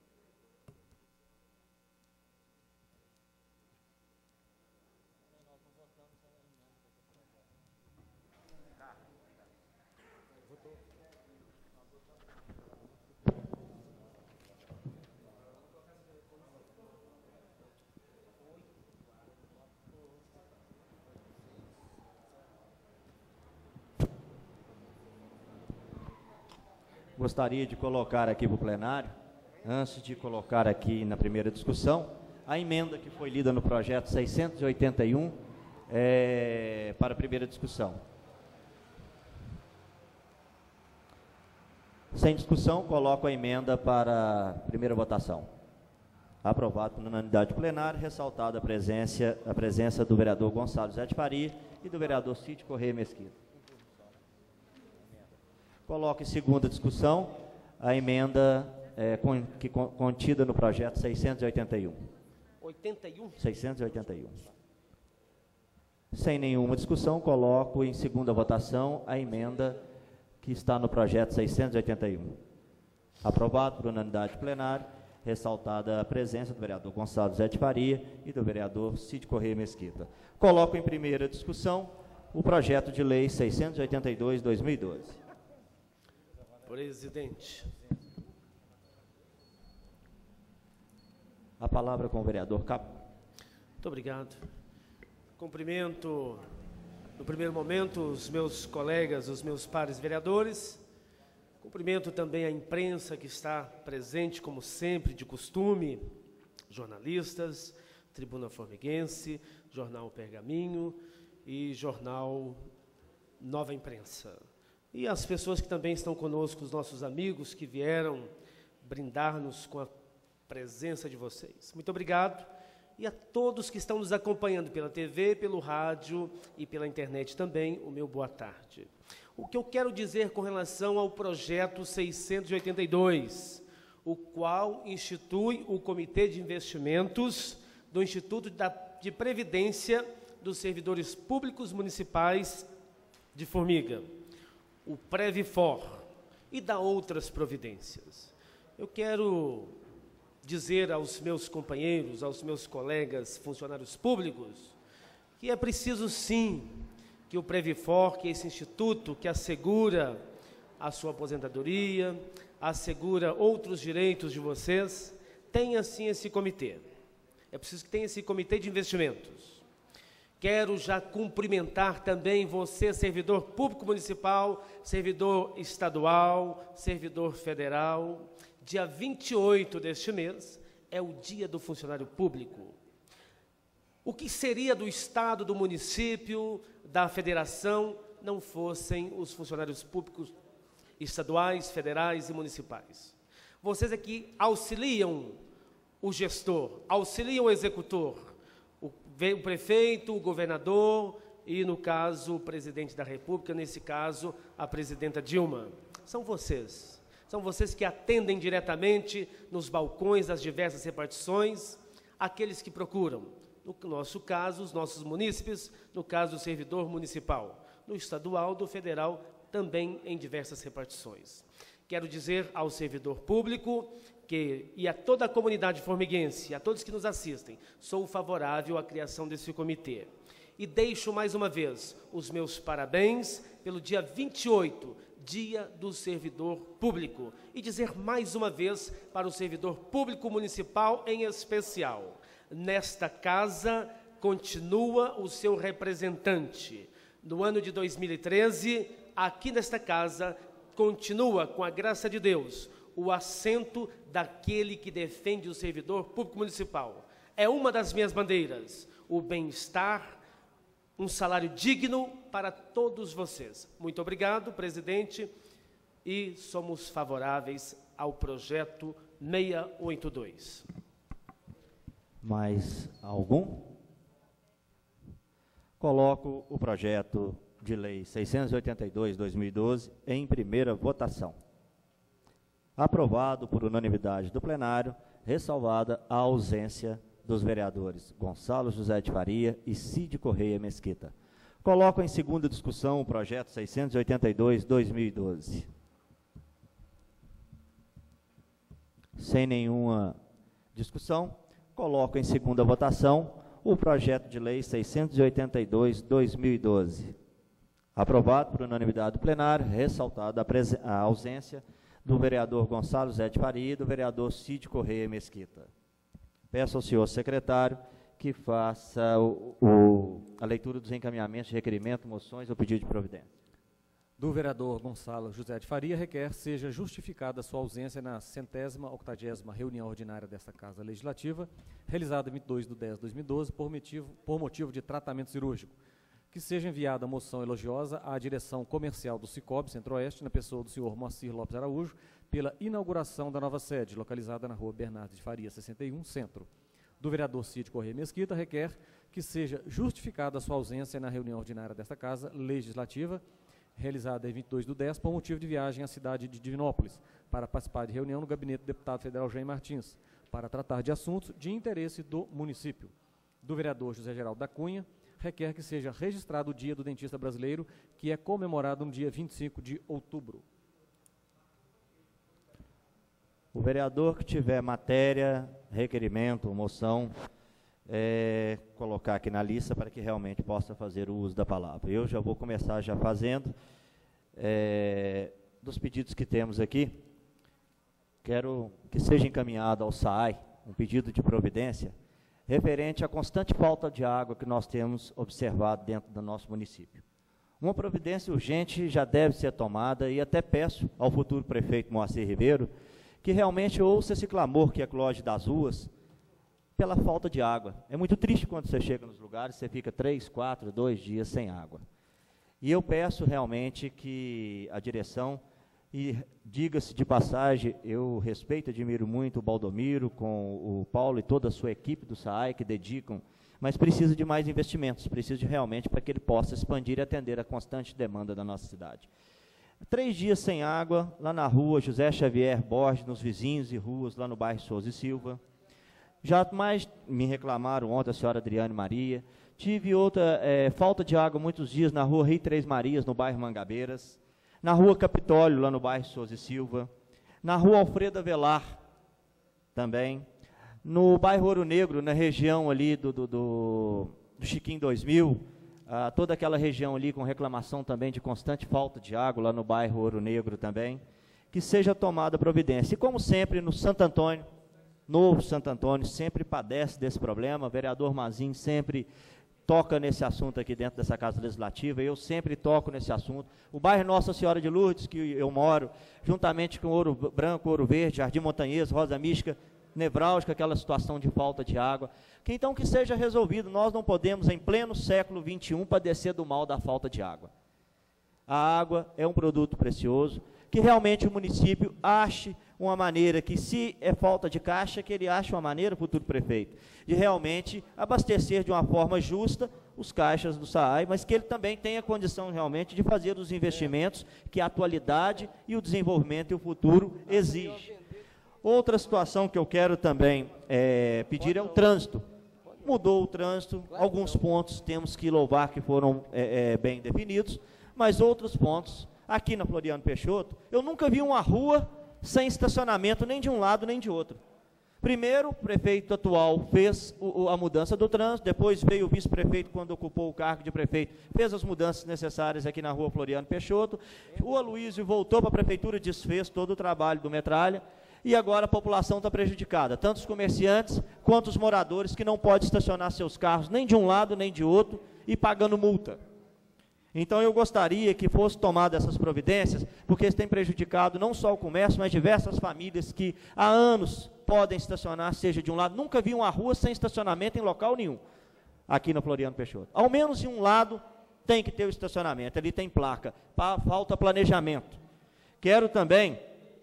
Gostaria de colocar aqui para o plenário, antes de colocar aqui na primeira discussão, a emenda que foi lida no projeto 681 para a primeira discussão. Sem discussão, coloco a emenda para a primeira votação. Aprovado por unanimidade plenária, ressaltada a presença do vereador Gonçalo Zé de Faria e do vereador Cid Correia Mesquita. Coloco em segunda discussão a emenda contida no projeto 681. 681. Sem nenhuma discussão, coloco em segunda votação a emenda que está no projeto 681. Aprovado por unanimidade plenária, ressaltada a presença do vereador Gonçalo Zé de Faria e do vereador Cid Correia Mesquita. Coloco em primeira discussão o projeto de lei 682/2012. Presidente. A palavra com o vereador Capo. Muito obrigado. Cumprimento, no primeiro momento, os meus colegas, os meus pares vereadores. Cumprimento também a imprensa que está presente, como sempre, de costume, jornalistas, Tribuna Formiguense, Jornal Pergaminho e Jornal Nova Imprensa. E as pessoas que também estão conosco, os nossos amigos que vieram brindar-nos com a presença de vocês. Muito obrigado. E a todos que estão nos acompanhando pela TV, pelo rádio e pela internet também, o meu boa tarde. O que eu quero dizer com relação ao projeto 682, o qual institui o Comitê de Investimentos do Instituto de Previdência dos Servidores Públicos Municipais de Formiga, o Previfor, e dá outras providências. Eu quero dizer aos meus companheiros, aos meus colegas funcionários públicos, que é preciso sim que o Previfor, que é esse instituto que assegura a sua aposentadoria, assegura outros direitos de vocês, tenha sim esse comitê. É preciso que tenha esse comitê de investimentos, Quero já cumprimentar também você, servidor público municipal, servidor estadual, servidor federal. Dia 28 deste mês é o Dia do Funcionário Público. O que seria do Estado, do município, da federação, não fossem os funcionários públicos estaduais, federais e municipais? Vocês aqui auxiliam o gestor, auxiliam o executor, o prefeito, o governador e, no caso, o presidente da República, nesse caso, a presidenta Dilma. São vocês que atendem diretamente nos balcões das diversas repartições, aqueles que procuram. No nosso caso, os nossos munícipes, no caso, o servidor municipal. No estadual, do federal, também em diversas repartições. Quero dizer ao servidor público e a toda a comunidade formiguense, a todos que nos assistem, sou favorável à criação desse comitê. E deixo mais uma vez os meus parabéns pelo dia 28, Dia do Servidor Público. E dizer mais uma vez para o servidor público municipal em especial: nesta casa continua o seu representante. No ano de 2013, aqui nesta casa, continua, com a graça de Deus, o assento daquele que defende o servidor público municipal. É uma das minhas bandeiras, o bem-estar, um salário digno para todos vocês. Muito obrigado, presidente, e somos favoráveis ao projeto 682. Mais algum? Coloco o projeto de lei 682/2012 em primeira votação. Aprovado por unanimidade do plenário, ressalvada a ausência dos vereadores Gonçalo José de Faria e Cid Correia Mesquita. Coloco em segunda discussão o projeto 682/2012. Sem nenhuma discussão, coloco em segunda votação o projeto de lei 682/2012. Aprovado por unanimidade do plenário, ressaltada a ausência do vereador Gonçalo José de Faria e do vereador Cid Correia Mesquita. Peço ao senhor secretário que faça a leitura dos encaminhamentos de requerimento, moções ou pedido de providência. Do vereador Gonçalo José de Faria, requer seja justificada sua ausência na 180ª reunião ordinária desta Casa Legislativa, realizada em 22/10/2012, por motivo de tratamento cirúrgico. Que seja enviada a moção elogiosa à direção comercial do Cicobi Centro-Oeste, na pessoa do senhor Moacir Lopes Araújo, pela inauguração da nova sede, localizada na rua Bernardo de Faria, 61, Centro. Do vereador Cid Correia Mesquita, requer que seja justificada a sua ausência na reunião ordinária desta Casa Legislativa, realizada em 22/10, por motivo de viagem à cidade de Divinópolis, para participar de reunião no gabinete do deputado federal Jair Martins, para tratar de assuntos de interesse do município. Do vereador José Geraldo da Cunha, requer que seja registrado o Dia do Dentista Brasileiro, que é comemorado no dia 25 de outubro. O vereador que tiver matéria, requerimento, moção, colocar aqui na lista para que realmente possa fazer o uso da palavra. Eu já vou começar fazendo dos pedidos que temos aqui. Quero que seja encaminhado ao SAAI um pedido de providência referente à constante falta de água que nós temos observado dentro do nosso município. Uma providência urgente já deve ser tomada e até peço ao futuro prefeito Moacir Ribeiro que realmente ouça esse clamor que eclode das ruas pela falta de água. É muito triste quando você chega nos lugares, você fica 3, 4, 2 dias sem água. E eu peço realmente que a direção, e diga-se de passagem, eu respeito e admiro muito o Baldomiro, com o Paulo e toda a sua equipe do SAAI que dedicam, mas precisa de mais investimentos, precisa de realmente para que ele possa expandir e atender a constante demanda da nossa cidade. 3 dias sem água, lá na rua José Xavier Borges, nos vizinhos e ruas, lá no bairro Souza e Silva. Já mais me reclamaram ontem a senhora Adriane Maria. Tive outra falta de água muitos dias na rua Rei Três Marias, no bairro Mangabeiras. Na rua Capitólio, lá no bairro Souza e Silva. Na rua Alfredo Avelar, também. No bairro Ouro Negro, na região ali do Chiquinho 2000, toda aquela região ali com reclamação também de constante falta de água, lá no bairro Ouro Negro também. Que seja tomada providência. E como sempre, no Santo Antônio, Novo Santo Antônio, sempre padece desse problema. O vereador Mazinho sempre toca nesse assunto aqui dentro dessa Casa Legislativa, eu sempre toco nesse assunto. O bairro Nossa Senhora de Lourdes, que eu moro, juntamente com Ouro Branco, Ouro Verde, Jardim Montanhês, Rosa Mística, nevrálgica, aquela situação de falta de água, que seja resolvido. Nós não podemos, em pleno século XXI, padecer do mal da falta de água. A água é um produto precioso, que realmente o município ache uma maneira, que se é falta de caixa, que ele ache uma maneira, futuro prefeito, de realmente abastecer de uma forma justa os caixas do SAAI, mas que ele também tenha condição realmente de fazer os investimentos que a atualidade e o desenvolvimento e o futuro exigem. Outra situação que eu quero também pedir é o trânsito. Mudou o trânsito, alguns pontos temos que louvar que foram bem definidos, mas outros pontos, aqui na Floriano Peixoto, eu nunca vi uma rua sem estacionamento nem de um lado nem de outro. Primeiro, o prefeito atual fez a mudança do trânsito, depois veio o vice-prefeito, quando ocupou o cargo de prefeito, fez as mudanças necessárias aqui na rua Floriano Peixoto, o Aloysio voltou para a prefeitura, desfez todo o trabalho do Metralha, e agora a população está prejudicada, tanto os comerciantes quanto os moradores que não podem estacionar seus carros nem de um lado nem de outro e pagando multa. Então eu gostaria que fosse tomada essas providências, porque isso tem prejudicado não só o comércio, mas diversas famílias que há anos podem estacionar, seja de um lado. Nunca vi uma rua sem estacionamento em local nenhum, aqui na Floriano Peixoto. Ao menos em um lado tem que ter o estacionamento, ali tem placa, falta planejamento. Quero também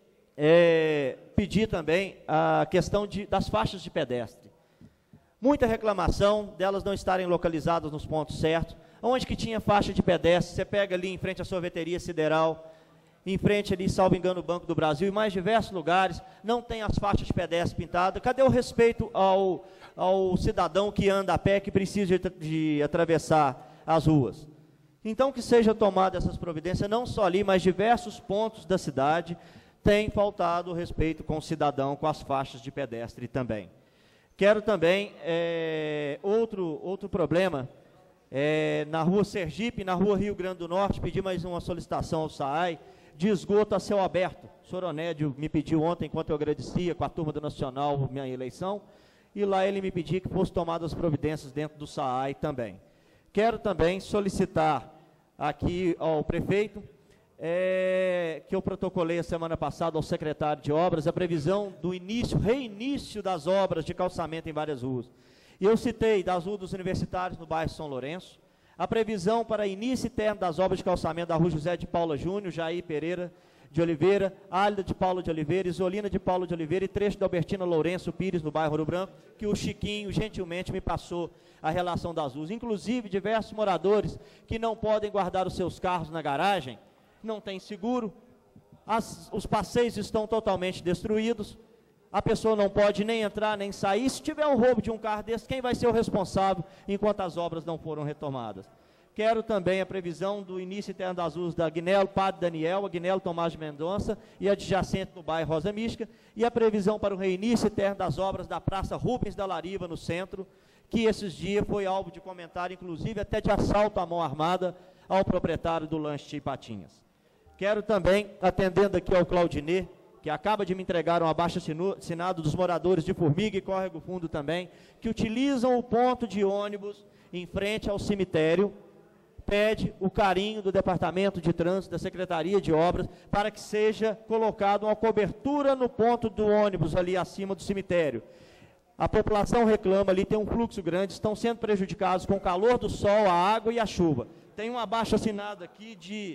pedir também a questão das faixas de pedestre. Muita reclamação delas não estarem localizadas nos pontos certos. Onde que tinha faixa de pedestre, você pega ali em frente à sorveteria Sideral, em frente ali, salvo engano, o Banco do Brasil, e mais diversos lugares, não tem as faixas de pedestre pintadas. Cadê o respeito ao cidadão que anda a pé, que precisa de atravessar as ruas? Então, que seja tomada essas providências, não só ali, mas diversos pontos da cidade, tem faltado o respeito com o cidadão, com as faixas de pedestre também. Quero também, outro problema, na rua Sergipe, na rua Rio Grande do Norte, pedi mais uma solicitação ao SAAI de esgoto a céu aberto. O senhor Onédio me pediu ontem, enquanto eu agradecia com a turma do Nacional minha eleição, e lá ele me pediu que fosse tomadas as providências dentro do SAAI também. Quero também solicitar aqui ao prefeito, que eu protocolei a semana passada ao secretário de obras, a previsão do reinício das obras de calçamento em várias ruas. E eu citei das ruas dos universitários no bairro São Lourenço, a previsão para início e término das obras de calçamento da rua José de Paula Júnior, Jair Pereira de Oliveira, Álida de Paula de Oliveira, Isolina de Paula de Oliveira e trecho da Albertina Lourenço Pires, no bairro Ouro Branco, que o Chiquinho gentilmente me passou a relação das ruas. Inclusive, diversos moradores que não podem guardar os seus carros na garagem, não tem seguro, os passeios estão totalmente destruídos, a pessoa não pode nem entrar, nem sair. Se tiver um roubo de um carro desse, quem vai ser o responsável enquanto as obras não foram retomadas? Quero também a previsão do início e término das ruas da Agnello Padre Daniel, Agnello Tomás de Mendonça e adjacente no bairro Rosa Mística, e a previsão para o reinício e término das obras da Praça Rubens da Lariva, no centro, que esses dias foi alvo de comentário, inclusive até de assalto à mão armada ao proprietário do lanche de Patinhas. Quero também, atendendo aqui ao Claudinei, que acaba de me entregar um abaixo-assinado dos moradores de Formiga e Córrego Fundo também, que utilizam o ponto de ônibus em frente ao cemitério, pede o carinho do Departamento de Trânsito, da Secretaria de Obras, para que seja colocada uma cobertura no ponto do ônibus ali acima do cemitério. A população reclama, ali tem um fluxo grande, estão sendo prejudicados com o calor do sol, a água e a chuva. Tem um abaixo-assinado aqui de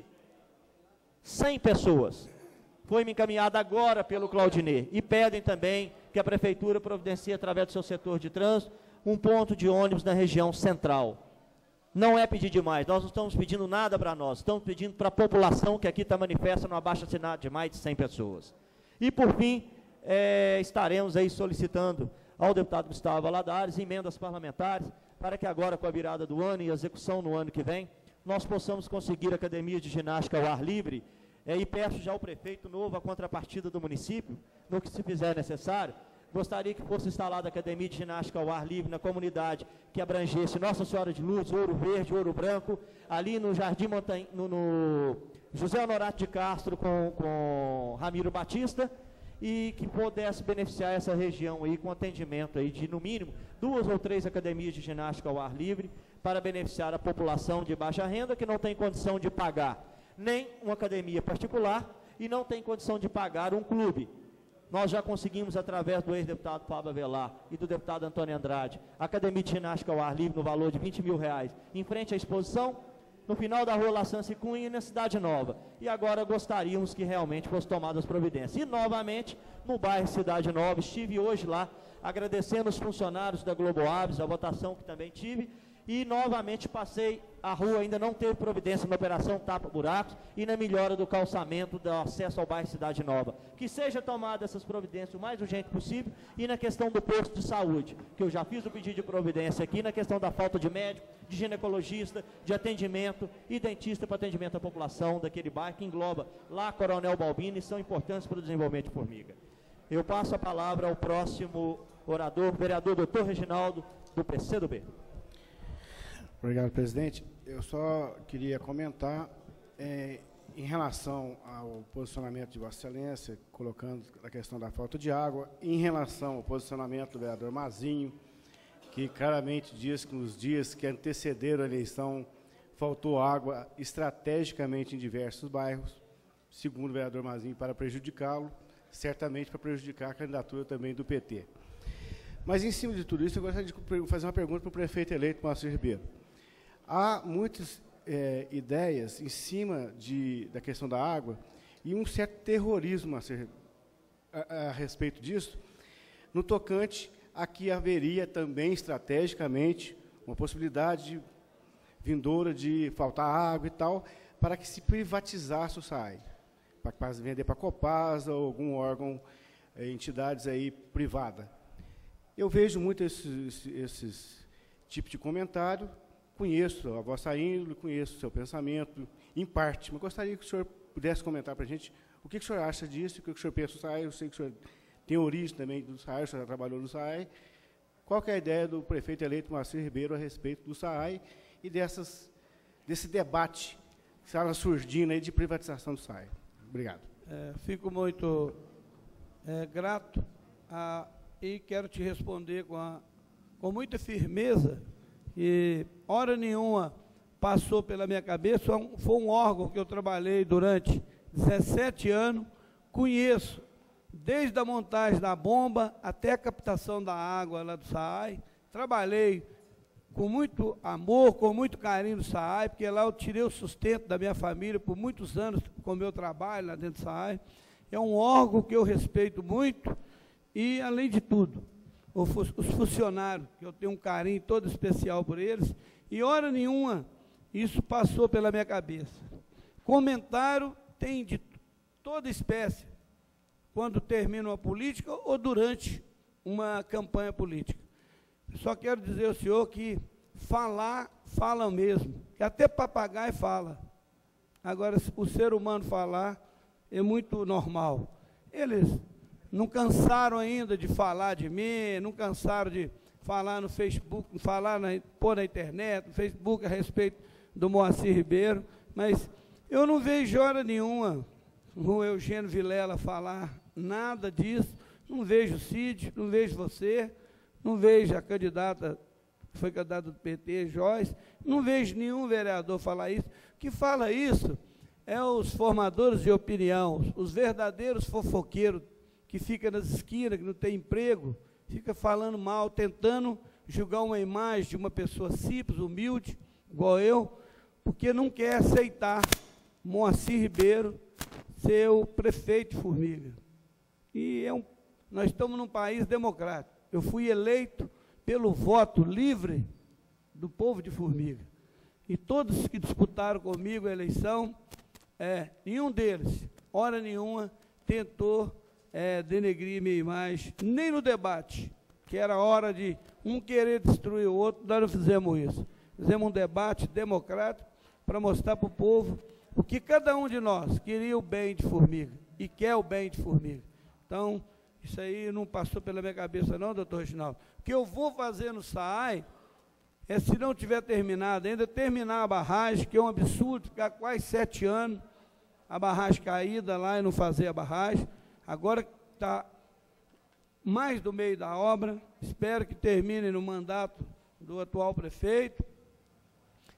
100 pessoas. Foi-me encaminhada agora pelo Claudinei, e pedem também que a Prefeitura providencie, através do seu setor de trânsito, um ponto de ônibus na região central. Não é pedir demais, nós não estamos pedindo nada para nós, estamos pedindo para a população que aqui está manifesta no abaixo-assinado de mais de 100 pessoas. E, por fim, estaremos aí solicitando ao deputado Gustavo Valadares emendas parlamentares, para que agora, com a virada do ano e a execução no ano que vem, nós possamos conseguir academias de ginástica ao ar livre, e peço já ao prefeito novo a contrapartida do município, no que se fizer necessário. Gostaria que fosse instalada a academia de ginástica ao ar livre na comunidade, que abrangesse Nossa Senhora de Lourdes, Ouro Verde, Ouro Branco, ali no Jardim Montanha, no José Honorato de Castro com Ramiro Batista, e que pudesse beneficiar essa região aí com atendimento aí de, no mínimo, 2 ou 3 academias de ginástica ao ar livre, para beneficiar a população de baixa renda que não tem condição de pagar nem uma academia particular e não tem condição de pagar um clube. Nós já conseguimos, através do ex-deputado Pablo Avelar e do deputado Antônio Andrade, a academia de ginástica ao ar livre no valor de R$20 mil, em frente à exposição, no final da rua Laçance Cunha e na Cidade Nova. E agora gostaríamos que realmente fossem tomadas providências. E novamente, no bairro Cidade Nova, estive hoje lá, agradecendo os funcionários da Globo Aves, a votação que também tive, e novamente passei, a rua ainda não teve providência na operação Tapa Buracos e na melhora do calçamento do acesso ao bairro Cidade Nova. Que seja tomada essas providências o mais urgente possível e na questão do posto de saúde, que eu já fiz o pedido de providência aqui, na questão da falta de médico, de ginecologista, de atendimento e dentista para atendimento à população daquele bairro, que engloba lá Coronel Balbino e são importantes para o desenvolvimento de Formiga. Eu passo a palavra ao próximo orador, vereador Dr. Reginaldo, do PCdoB. Obrigado, presidente. Eu só queria comentar em relação ao posicionamento de Vossa Excelência, colocando a questão da falta de água, em relação ao posicionamento do vereador Mazinho, que claramente diz que nos dias que antecederam a eleição faltou água estrategicamente em diversos bairros, segundo o vereador Mazinho, para prejudicá-lo, certamente para prejudicar a candidatura também do PT. Mas, em cima de tudo isso, eu gostaria de fazer uma pergunta para o prefeito eleito, Moacir Ribeiro. Há muitas ideias em cima da questão da água e um certo terrorismo a respeito disso, no tocante a que haveria também, estrategicamente, uma possibilidade vindoura de faltar água e tal, para que se privatizasse o SAAI, para vender para a Copasa ou algum órgão, entidades aí privada. Eu vejo muito esses tipos de comentário, conheço a vossa índole, conheço o seu pensamento, em parte, mas gostaria que o senhor pudesse comentar para a gente o que o senhor acha disso, o que o senhor pensa do SAAI. Eu sei que o senhor tem origem também do SAAI, o senhor já trabalhou no SAAI. Qual que é a ideia do prefeito eleito Moacir Ribeiro a respeito do SAAI e desse debate que está surgindo aí de privatização do SAAI? Obrigado. Fico muito grato e quero te responder com muita firmeza, que hora nenhuma passou pela minha cabeça. Foi um órgão que eu trabalhei durante 17 anos, conheço desde a montagem da bomba até a captação da água lá do SAAI. Trabalhei com muito amor, com muito carinho no SAAI, porque lá eu tirei o sustento da minha família por muitos anos com o meu trabalho lá dentro do SAAI. É um órgão que eu respeito muito e, além de tudo, os funcionários, que eu tenho um carinho todo especial por eles, e hora nenhuma isso passou pela minha cabeça. Comentário tem de toda espécie, quando termina uma política ou durante uma campanha política. Só quero dizer ao senhor que fala mesmo, que até papagaio fala. Agora, o ser humano falar é muito normal. Eles não cansaram ainda de falar de mim, não cansaram de falar no Facebook, pôr na internet, no Facebook a respeito do Moacir Ribeiro, mas eu não vejo hora nenhuma o Eugênio Vilela falar nada disso, não vejo o Cid, não vejo você, não vejo a candidata, que foi candidata do PT, Joyce, não vejo nenhum vereador falar isso. O que fala isso é os formadores de opinião, os verdadeiros fofoqueiros, que fica nas esquinas, que não tem emprego, fica falando mal, tentando julgar uma imagem de uma pessoa simples, humilde, igual eu, porque não quer aceitar Moacir Ribeiro ser o prefeito de Formiga. E nós estamos num país democrático. Eu fui eleito pelo voto livre do povo de Formiga. E todos que disputaram comigo a eleição, nenhum deles, hora nenhuma, tentou denegrir minha imagem, nem no debate, que era hora de um querer destruir o outro. Nós não fizemos isso. Fizemos um debate democrático para mostrar para o povo o que cada um de nós queria o bem de Formiga e quer o bem de Formiga. Então, isso aí não passou pela minha cabeça não, doutor Reginaldo. O que eu vou fazer no SAAI se não tiver terminado ainda, terminar a barragem, que é um absurdo, ficar quase 7 anos, a barragem caída lá e não fazer a barragem. Agora está mais do meio da obra, espero que termine no mandato do atual prefeito,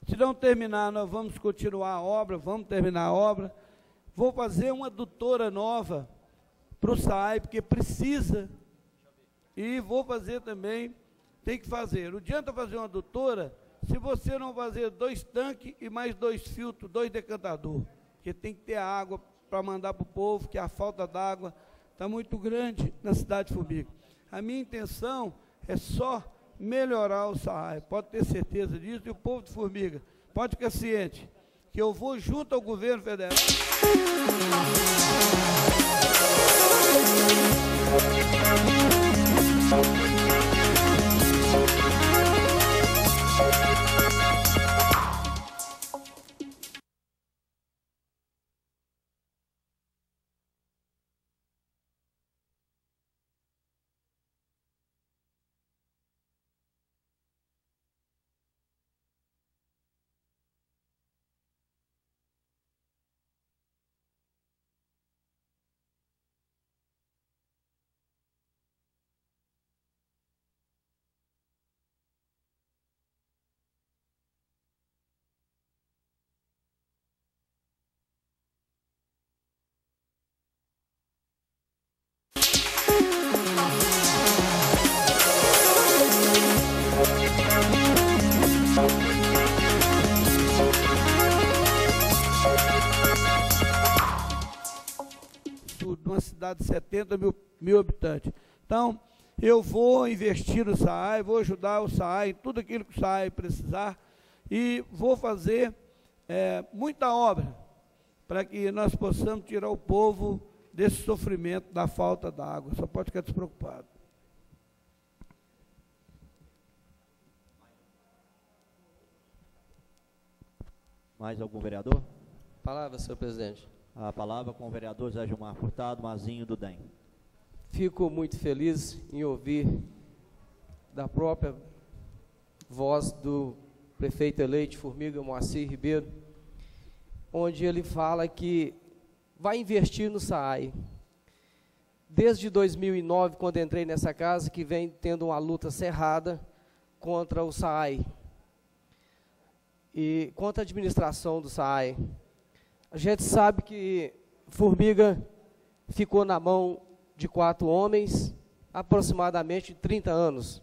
Se não terminar, nós vamos continuar a obra, vamos terminar a obra. Vou fazer uma adutora nova para o SAAI, porque precisa. E vou fazer também, tem que fazer. Não adianta fazer uma adutora se você não fazer 2 tanques e mais 2 filtros, 2 decantadores. Porque tem que ter água para mandar para o povo, que a falta d'água está muito grande na cidade de Formiga. A minha intenção é só melhorar o SAAI, pode ter certeza disso, e o povo de Formiga pode ficar ciente que eu vou junto ao governo federal. Uma cidade de 70 mil habitantes. Então, eu vou investir no SAAI, vou ajudar o SAAI em tudo aquilo que o SAAI precisar e vou fazer muita obra para que nós possamos tirar o povo desse sofrimento da falta d'água. Só pode ficar despreocupado. Mais algum vereador? Palavra, senhor presidente. A palavra com o vereador Zé Gilmar Furtado, Mazinho do DEM. Fico muito feliz em ouvir da própria voz do prefeito eleito de Formiga, Moacir Ribeiro, onde ele fala que vai investir no SAAI. Desde 2009, quando entrei nessa casa, que vem tendo uma luta cerrada contra o SAAI e contra a administração do SAAI. A gente sabe que Formiga ficou na mão de 4 homens, aproximadamente 30 anos.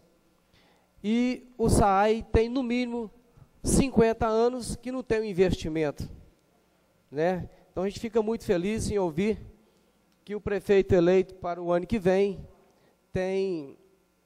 E o SAAI tem, no mínimo, 50 anos que não tem um investimento, né? Então, a gente fica muito feliz em ouvir que o prefeito eleito para o ano que vem tem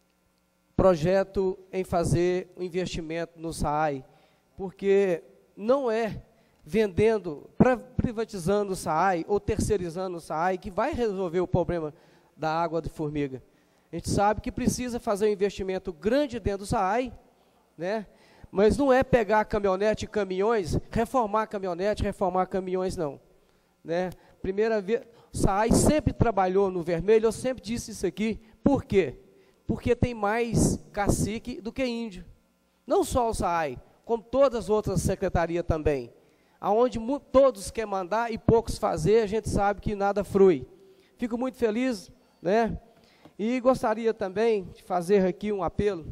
projeto em fazer um investimento no SAAI, porque não é privatizando o SAAI ou terceirizando o SAAI que vai resolver o problema da água de Formiga. A gente sabe que precisa fazer um investimento grande dentro do SAAI, né? Mas não é pegar caminhonete e caminhões, reformar caminhões não, né? Primeira vez, o SAAI sempre trabalhou no vermelho, eu sempre disse isso aqui. Por quê? Porque tem mais cacique do que índio. Não só o SAAI, como todas as outras secretarias também. Aonde todos querem mandar e poucos fazer, a gente sabe que nada flui. Fico muito feliz, né? E gostaria também de fazer aqui um apelo.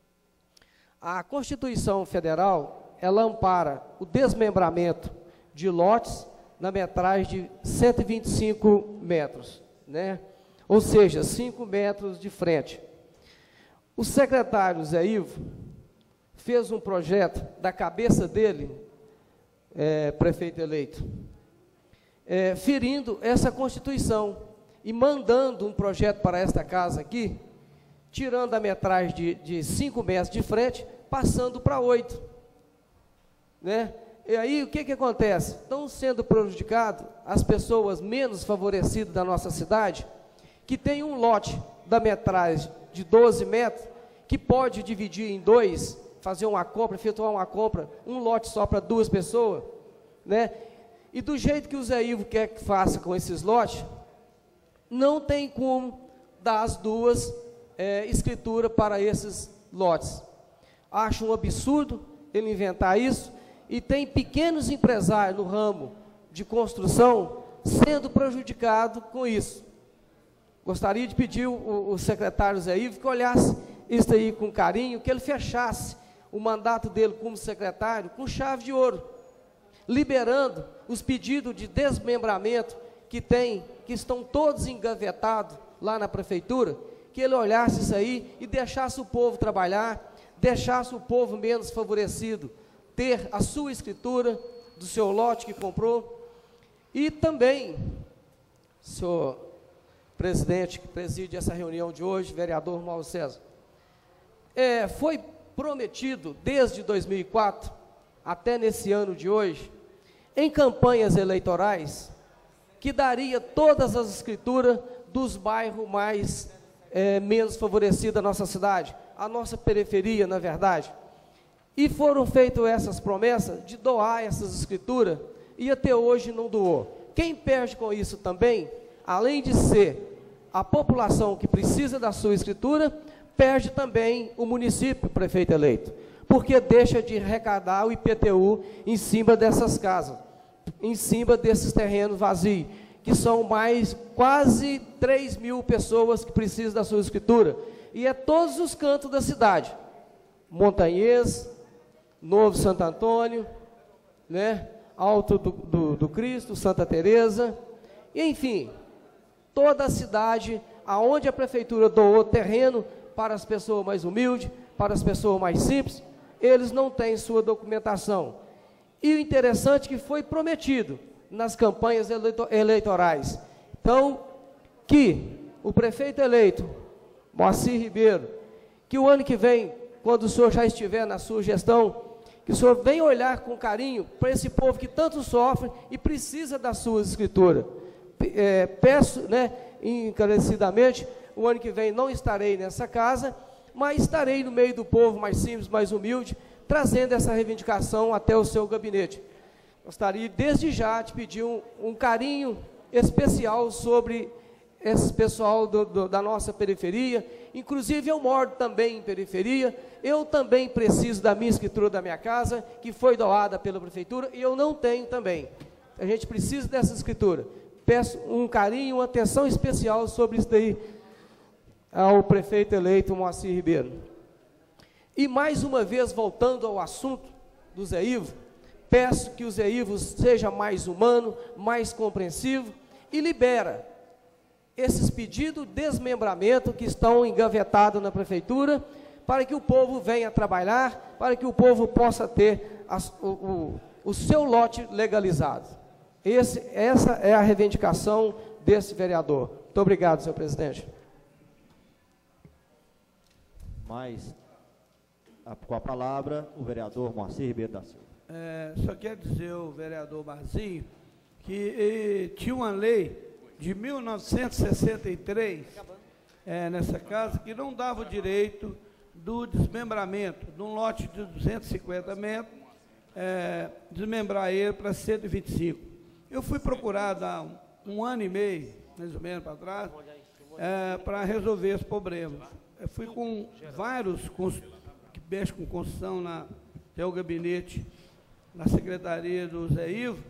A Constituição Federal, ela ampara o desmembramento de lotes na metragem de 125 metros, né? Ou seja, 5 metros de frente. O secretário Zé Ivo fez um projeto da cabeça dele, prefeito eleito, ferindo essa Constituição e mandando um projeto para esta casa aqui, tirando a metragem de 5 metros de frente, passando para 8, né? E aí o que acontece? Estão sendo prejudicadas as pessoas menos favorecidas da nossa cidade, que tem um lote da metragem de 12 metros, que pode dividir em 2, fazer uma compra, efetuar uma compra, um lote só para 2 pessoas, né? E do jeito que o Zé Ivo quer que faça com esses lotes, não tem como dar as 2 escrituras para esses lotes. Acho um absurdo ele inventar isso, e tem pequenos empresários no ramo de construção sendo prejudicados com isso. Gostaria de pedir o secretário Zé Ivo que olhasse isso aí com carinho, que ele fechasse o mandato dele como secretário com chave de ouro, liberando os pedidos de desmembramento que estão todos engavetados lá na prefeitura, que ele olhasse isso aí e deixasse o povo trabalhar, deixasse o povo menos favorecido ter a sua escritura do seu lote que comprou. E também, senhor presidente que preside essa reunião de hoje, vereador Mauro César, foi prometido desde 2004 até nesse ano de hoje, em campanhas eleitorais, que daria todas as escrituras dos bairros mais menos favorecidos da nossa cidade, a nossa periferia, na verdade. E foram feitas essas promessas de doar essas escrituras, e até hoje não doou. Quem perde com isso também, além de ser a população que precisa da sua escritura, perde também o município, prefeito eleito, porque deixa de arrecadar o IPTU em cima dessas casas, em cima desses terrenos vazios, que são mais quase 3.000 pessoas que precisam da sua escritura, e é todos os cantos da cidade, Montanhês, Novo Santo Antônio, né, Alto do Cristo, Santa Teresa, enfim, toda a cidade, aonde a prefeitura doou terreno para as pessoas mais humildes, para as pessoas mais simples, eles não têm sua documentação. E o interessante é que foi prometido nas campanhas eleitorais. Então, que o prefeito eleito, Moacir Ribeiro, que o ano que vem, quando o senhor já estiver na sua gestão, que o senhor venha olhar com carinho para esse povo que tanto sofre e precisa das suas escrituras. Peço, né, encarecidamente, o ano que vem não estarei nessa casa, mas estarei no meio do povo mais simples, mais humilde, trazendo essa reivindicação até o seu gabinete. Gostaria, desde já, de pedir um carinho especial sobre esse pessoal da nossa periferia. Inclusive, eu moro também em periferia, eu também preciso da minha escritura da minha casa, que foi doada pela prefeitura, e eu não tenho também. A gente precisa dessa escritura. Peço um carinho, uma atenção especial sobre isso daí ao prefeito eleito Moacir Ribeiro. E mais uma vez, voltando ao assunto do Zé Ivo, peço que o Zé Ivo seja mais humano, mais compreensivo e libera esses pedidos de desmembramento que estão engavetados na prefeitura, para que o povo venha trabalhar, para que o povo possa ter o seu lote legalizado. Essa é a reivindicação desse vereador. Muito obrigado, senhor presidente. Com a palavra, o vereador Moacir Ribeiro da Silva. Só quero dizer ao vereador Marzinho que tinha uma lei de 1963 nessa casa que não dava o direito do desmembramento de um lote de 250 metros, desmembrar ele para 125. Eu fui procurado há um ano e meio, mais ou menos para trás, para resolver esse problema. Eu fui com vários que mexem com construção até o gabinete, na secretaria do Zé Ivo.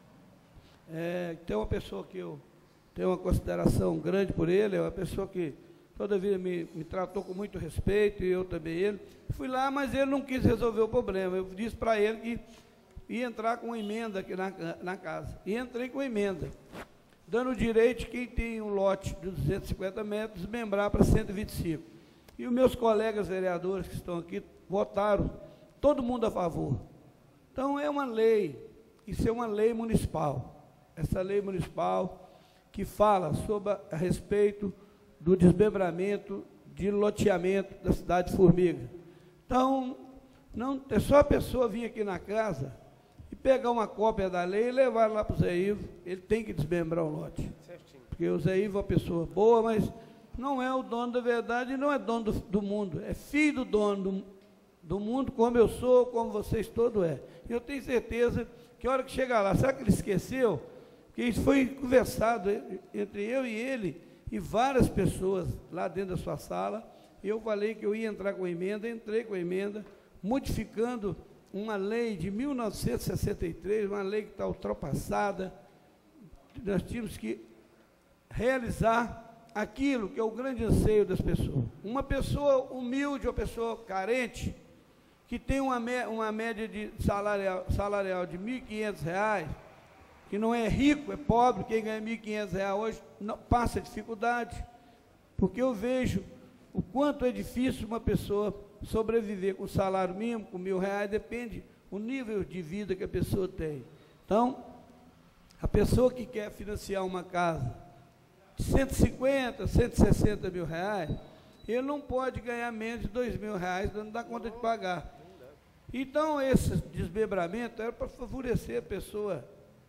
Tem uma pessoa que eu tenho uma consideração grande por ele, é uma pessoa que toda vida me tratou com muito respeito, e eu também ele. Fui lá, mas ele não quis resolver o problema. Eu disse para ele que ia entrar com uma emenda aqui na casa. E entrei com emenda, dando o direito de quem tem um lote de 250 metros, desmembrar para 125. E os meus colegas vereadores que estão aqui votaram, todo mundo a favor. Então, é uma lei, isso é uma lei municipal. Essa lei municipal que fala a respeito do desmembramento de loteamento da cidade de Formiga. Então, não é só a pessoa vir aqui na casa e pegar uma cópia da lei e levar lá para o Zé Ivo. Ele tem que desmembrar o lote. Certinho. Porque o Zé Ivo é uma pessoa boa, mas não é o dono da verdade e não é dono do mundo. É filho do dono do mundo, como eu sou, como vocês todos é. E eu tenho certeza que a hora que chegar lá, será que ele esqueceu? Que isso foi conversado entre eu e ele e várias pessoas lá dentro da sua sala. Eu falei que eu ia entrar com emenda, entrei com emenda, modificando uma lei de 1963, uma lei que está ultrapassada. Nós tínhamos que realizar aquilo que é o grande anseio das pessoas. Uma pessoa humilde, uma pessoa carente, que tem uma média de salarial de R$ 1.500, que não é rico, é pobre, quem ganha R$ 1.500 hoje não, passa dificuldade, porque eu vejo o quanto é difícil uma pessoa sobreviver com salário mínimo, com R$ 1.000, depende do nível de vida que a pessoa tem. Então, a pessoa que quer financiar uma casa de 150, 160 mil reais, ele não pode ganhar menos de R$ 2.000, não dá conta de pagar. Então, esse desmembramento era para favorecer a pessoa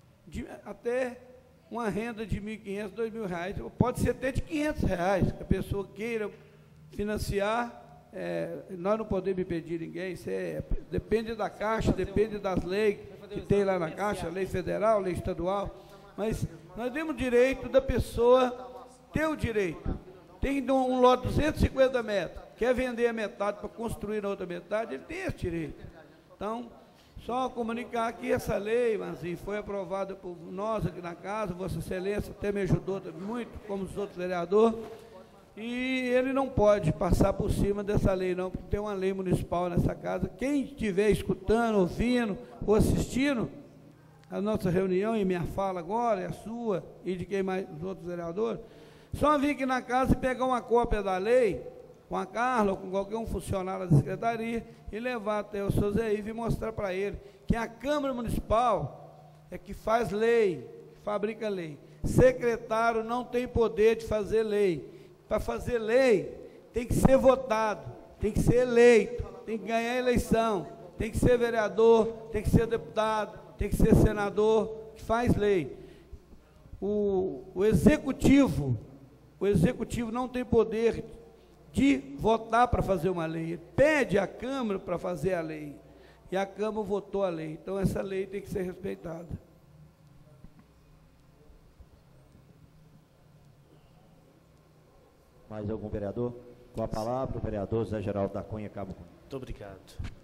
até uma renda de R$ 1.500, R$ 2.000, pode ser até de R$ 500, que a pessoa queira financiar. Nós não podemos impedir ninguém, isso depende da Caixa, depende das leis que tem lá na Caixa, lei federal, lei estadual, mas nós temos o direito da pessoa ter o direito. Tem um lote de 250 metros, quer vender a metade para construir a outra metade, ele tem esse direito. Então, só comunicar que essa lei, Manzinho, foi aprovada por nós aqui na casa, Vossa Excelência até me ajudou muito, como os outros vereadores, e ele não pode passar por cima dessa lei, não, porque tem uma lei municipal nessa casa. Quem estiver escutando, ouvindo ou assistindo a nossa reunião, e minha fala agora, é a sua, e de quem mais, os outros vereadores, só vir aqui na casa e pegar uma cópia da lei, com a Carla ou com qualquer um funcionário da secretaria, e levar até o seu Zé Ivo e mostrar para ele que a Câmara Municipal é que faz lei, que fabrica lei. Secretário não tem poder de fazer lei. Para fazer lei, tem que ser votado, tem que ser eleito, tem que ganhar a eleição, tem que ser vereador, tem que ser deputado, tem que ser senador, que faz lei. O executivo não tem poder de votar para fazer uma lei, ele pede à Câmara para fazer a lei, e a Câmara votou a lei, então essa lei tem que ser respeitada. Mais algum vereador? Com a palavra, o vereador Zé Geraldo da Cunha Cabo. Muito obrigado.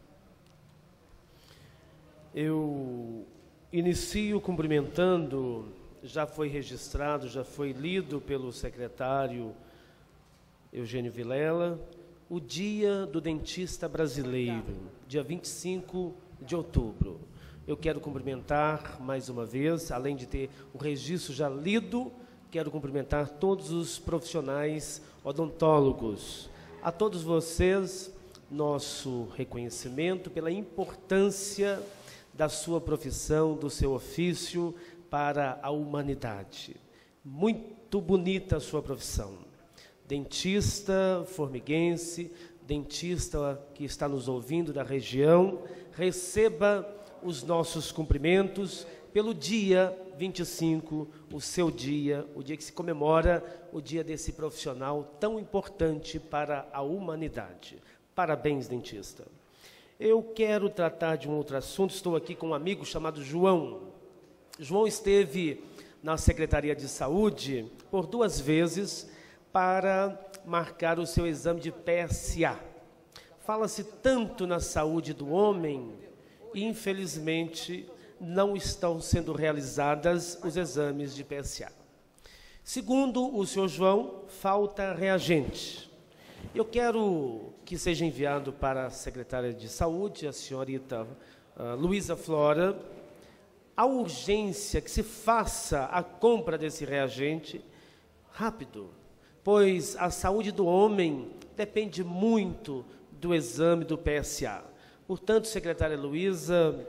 Eu inicio cumprimentando, já foi registrado, já foi lido pelo secretário Eugênio Vilela, o Dia do Dentista Brasileiro, dia 25 de outubro. Eu quero cumprimentar mais uma vez, além de ter o registro já lido, quero cumprimentar todos os profissionais odontólogos. A todos vocês, nosso reconhecimento pela importância da sua profissão, do seu ofício para a humanidade. Muito bonita a sua profissão. Dentista formiguense, dentista que está nos ouvindo da região, receba os nossos cumprimentos pelo dia 25, o seu dia, o dia que se comemora o dia desse profissional tão importante para a humanidade. Parabéns, dentista. Eu quero tratar de um outro assunto, estou aqui com um amigo chamado João. João esteve na Secretaria de Saúde por 2 vezes para marcar o seu exame de PSA. Fala-se tanto na saúde do homem e, infelizmente, não estão sendo realizadas os exames de PSA. Segundo o senhor João, falta reagente. Eu quero que seja enviado para a secretária de Saúde, a senhorita Luísa Flora, a urgência que se faça a compra desse reagente rápido, pois a saúde do homem depende muito do exame do PSA. Portanto, secretária Luísa,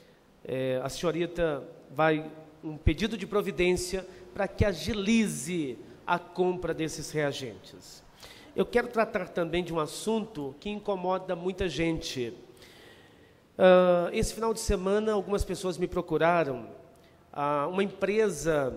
a senhorita vai um pedido de providência para que agilize a compra desses reagentes. Eu quero tratar também de um assunto que incomoda muita gente. Esse final de semana, algumas pessoas me procuraram. Uma empresa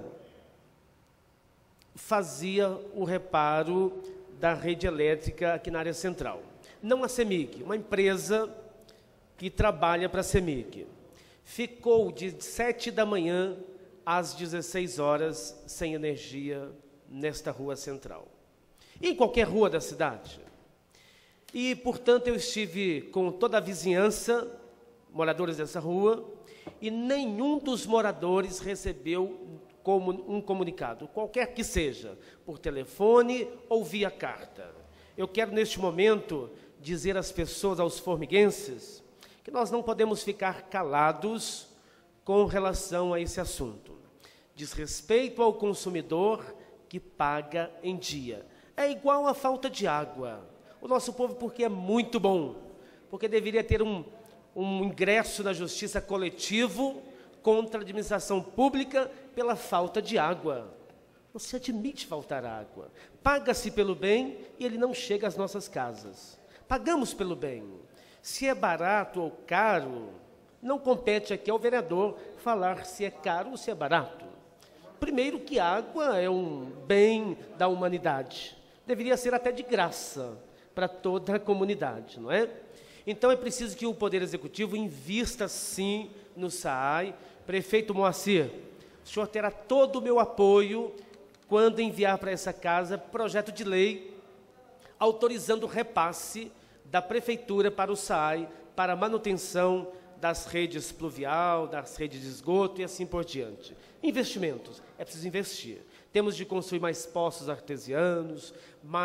fazia o reparo da rede elétrica aqui na área central. Não a CEMIG, uma empresa que trabalha para a CEMIG. Ficou de 7 da manhã às 16 horas sem energia nesta rua central. E em qualquer rua da cidade. E, portanto, eu estive com toda a vizinhança, moradores dessa rua, e nenhum dos moradores recebeu um comunicado, qualquer que seja, por telefone ou via carta. Eu quero, neste momento, dizer às pessoas, aos formiguenses, que nós não podemos ficar calados com relação a esse assunto. Diz respeito ao consumidor que paga em dia. É igual a falta de água. O nosso povo, porque é muito bom, porque deveria ter um ingresso na justiça coletivo contra a administração pública pela falta de água. Não se admite faltar água. Paga-se pelo bem e ele não chega às nossas casas. Pagamos pelo bem. Se é barato ou caro, não compete aqui ao vereador falar se é caro ou se é barato. Primeiro que água é um bem da humanidade. Deveria ser até de graça para toda a comunidade, não é? Então é preciso que o Poder Executivo invista sim no SAAI. Prefeito Moacir, o senhor terá todo o meu apoio quando enviar para essa casa projeto de lei autorizando o repasse da Prefeitura para o SAAI, para a manutenção das redes pluvial, das redes de esgoto e assim por diante. Investimentos, é preciso investir. Temos de construir mais poços artesianos,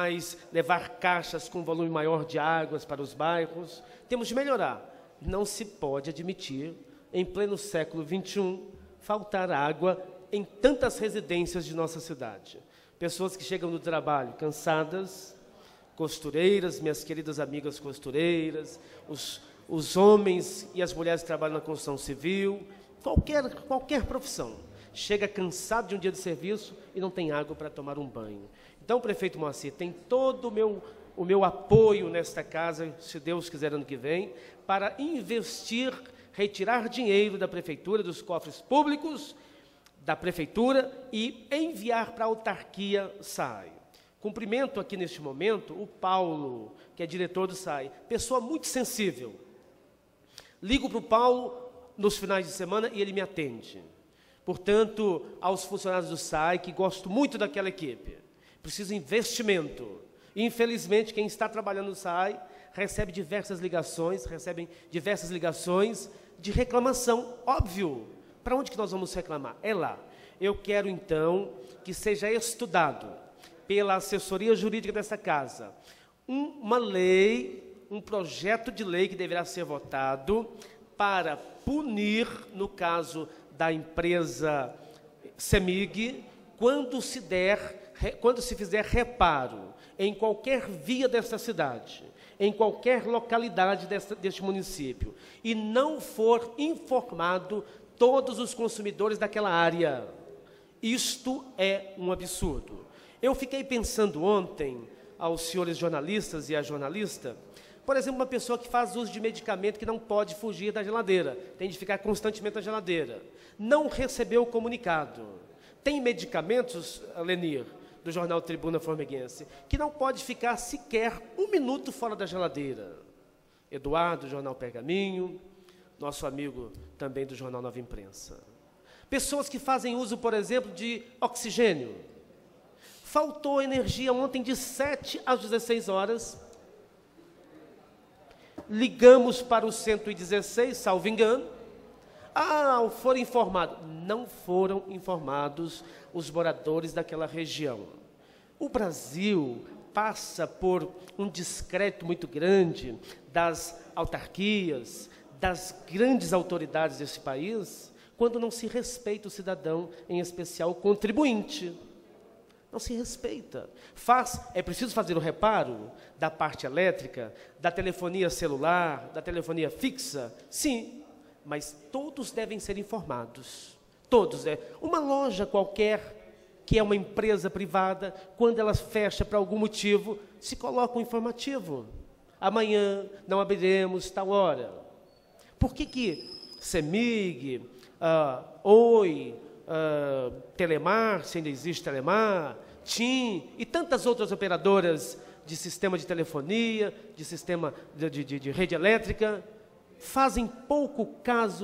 levar caixas com volume maior de águas para os bairros. Temos de melhorar. Não se pode admitir, em pleno século XXI, faltar água em tantas residências de nossa cidade. Pessoas que chegam do trabalho cansadas, costureiras, minhas queridas amigas costureiras, os homens e as mulheres que trabalham na construção civil, qualquer profissão, chega cansado de um dia de serviço e não tem água para tomar um banho. Então, prefeito Moacir, tem todo o meu apoio nesta casa, se Deus quiser ano que vem, para investir, retirar dinheiro da prefeitura, dos cofres públicos, da prefeitura e enviar para a autarquia SAAI. Cumprimento aqui neste momento o Paulo, que é diretor do SAAI, pessoa muito sensível. Ligo para o Paulo nos finais de semana e ele me atende. Portanto, aos funcionários do SAAI, que gosto muito daquela equipe, precisa investimento. Infelizmente, quem está trabalhando no SAAI recebem diversas ligações de reclamação. Óbvio, para onde que nós vamos reclamar? É lá. Eu quero, então, que seja estudado pela assessoria jurídica dessa casa uma lei, um projeto de lei que deverá ser votado para punir, no caso da empresa CEMIG, quando se fizer reparo em qualquer via desta cidade, em qualquer localidade deste município, e não for informado todos os consumidores daquela área. Isto é um absurdo. Eu fiquei pensando ontem, aos senhores jornalistas e à jornalista, por exemplo, uma pessoa que faz uso de medicamento que não pode fugir da geladeira, tem de ficar constantemente na geladeira, não recebeu o comunicado. Tem medicamentos, Lenir, do jornal Tribuna Formiguense, que não pode ficar sequer um minuto fora da geladeira. Eduardo, do jornal Pergaminho, nosso amigo também do jornal Nova Imprensa. Pessoas que fazem uso, por exemplo, de oxigênio. Faltou energia ontem de 7 às 16 horas. Ligamos para o 116, salvo engano. Foram informados. Não foram informados os moradores daquela região. O Brasil passa por um descrédito muito grande das autarquias, das grandes autoridades desse país, quando não se respeita o cidadão, em especial o contribuinte. Não se respeita. É preciso fazer o reparo da parte elétrica, da telefonia celular, da telefonia fixa? Sim, mas todos devem ser informados. Todos. Uma loja qualquer, que é uma empresa privada, quando ela fecha por algum motivo, se coloca um informativo. Amanhã não abriremos tal hora. Por que CEMIG, Oi, Telemar, se ainda existe Telemar, TIM e tantas outras operadoras de sistema de telefonia, de sistema de rede elétrica, fazem pouco caso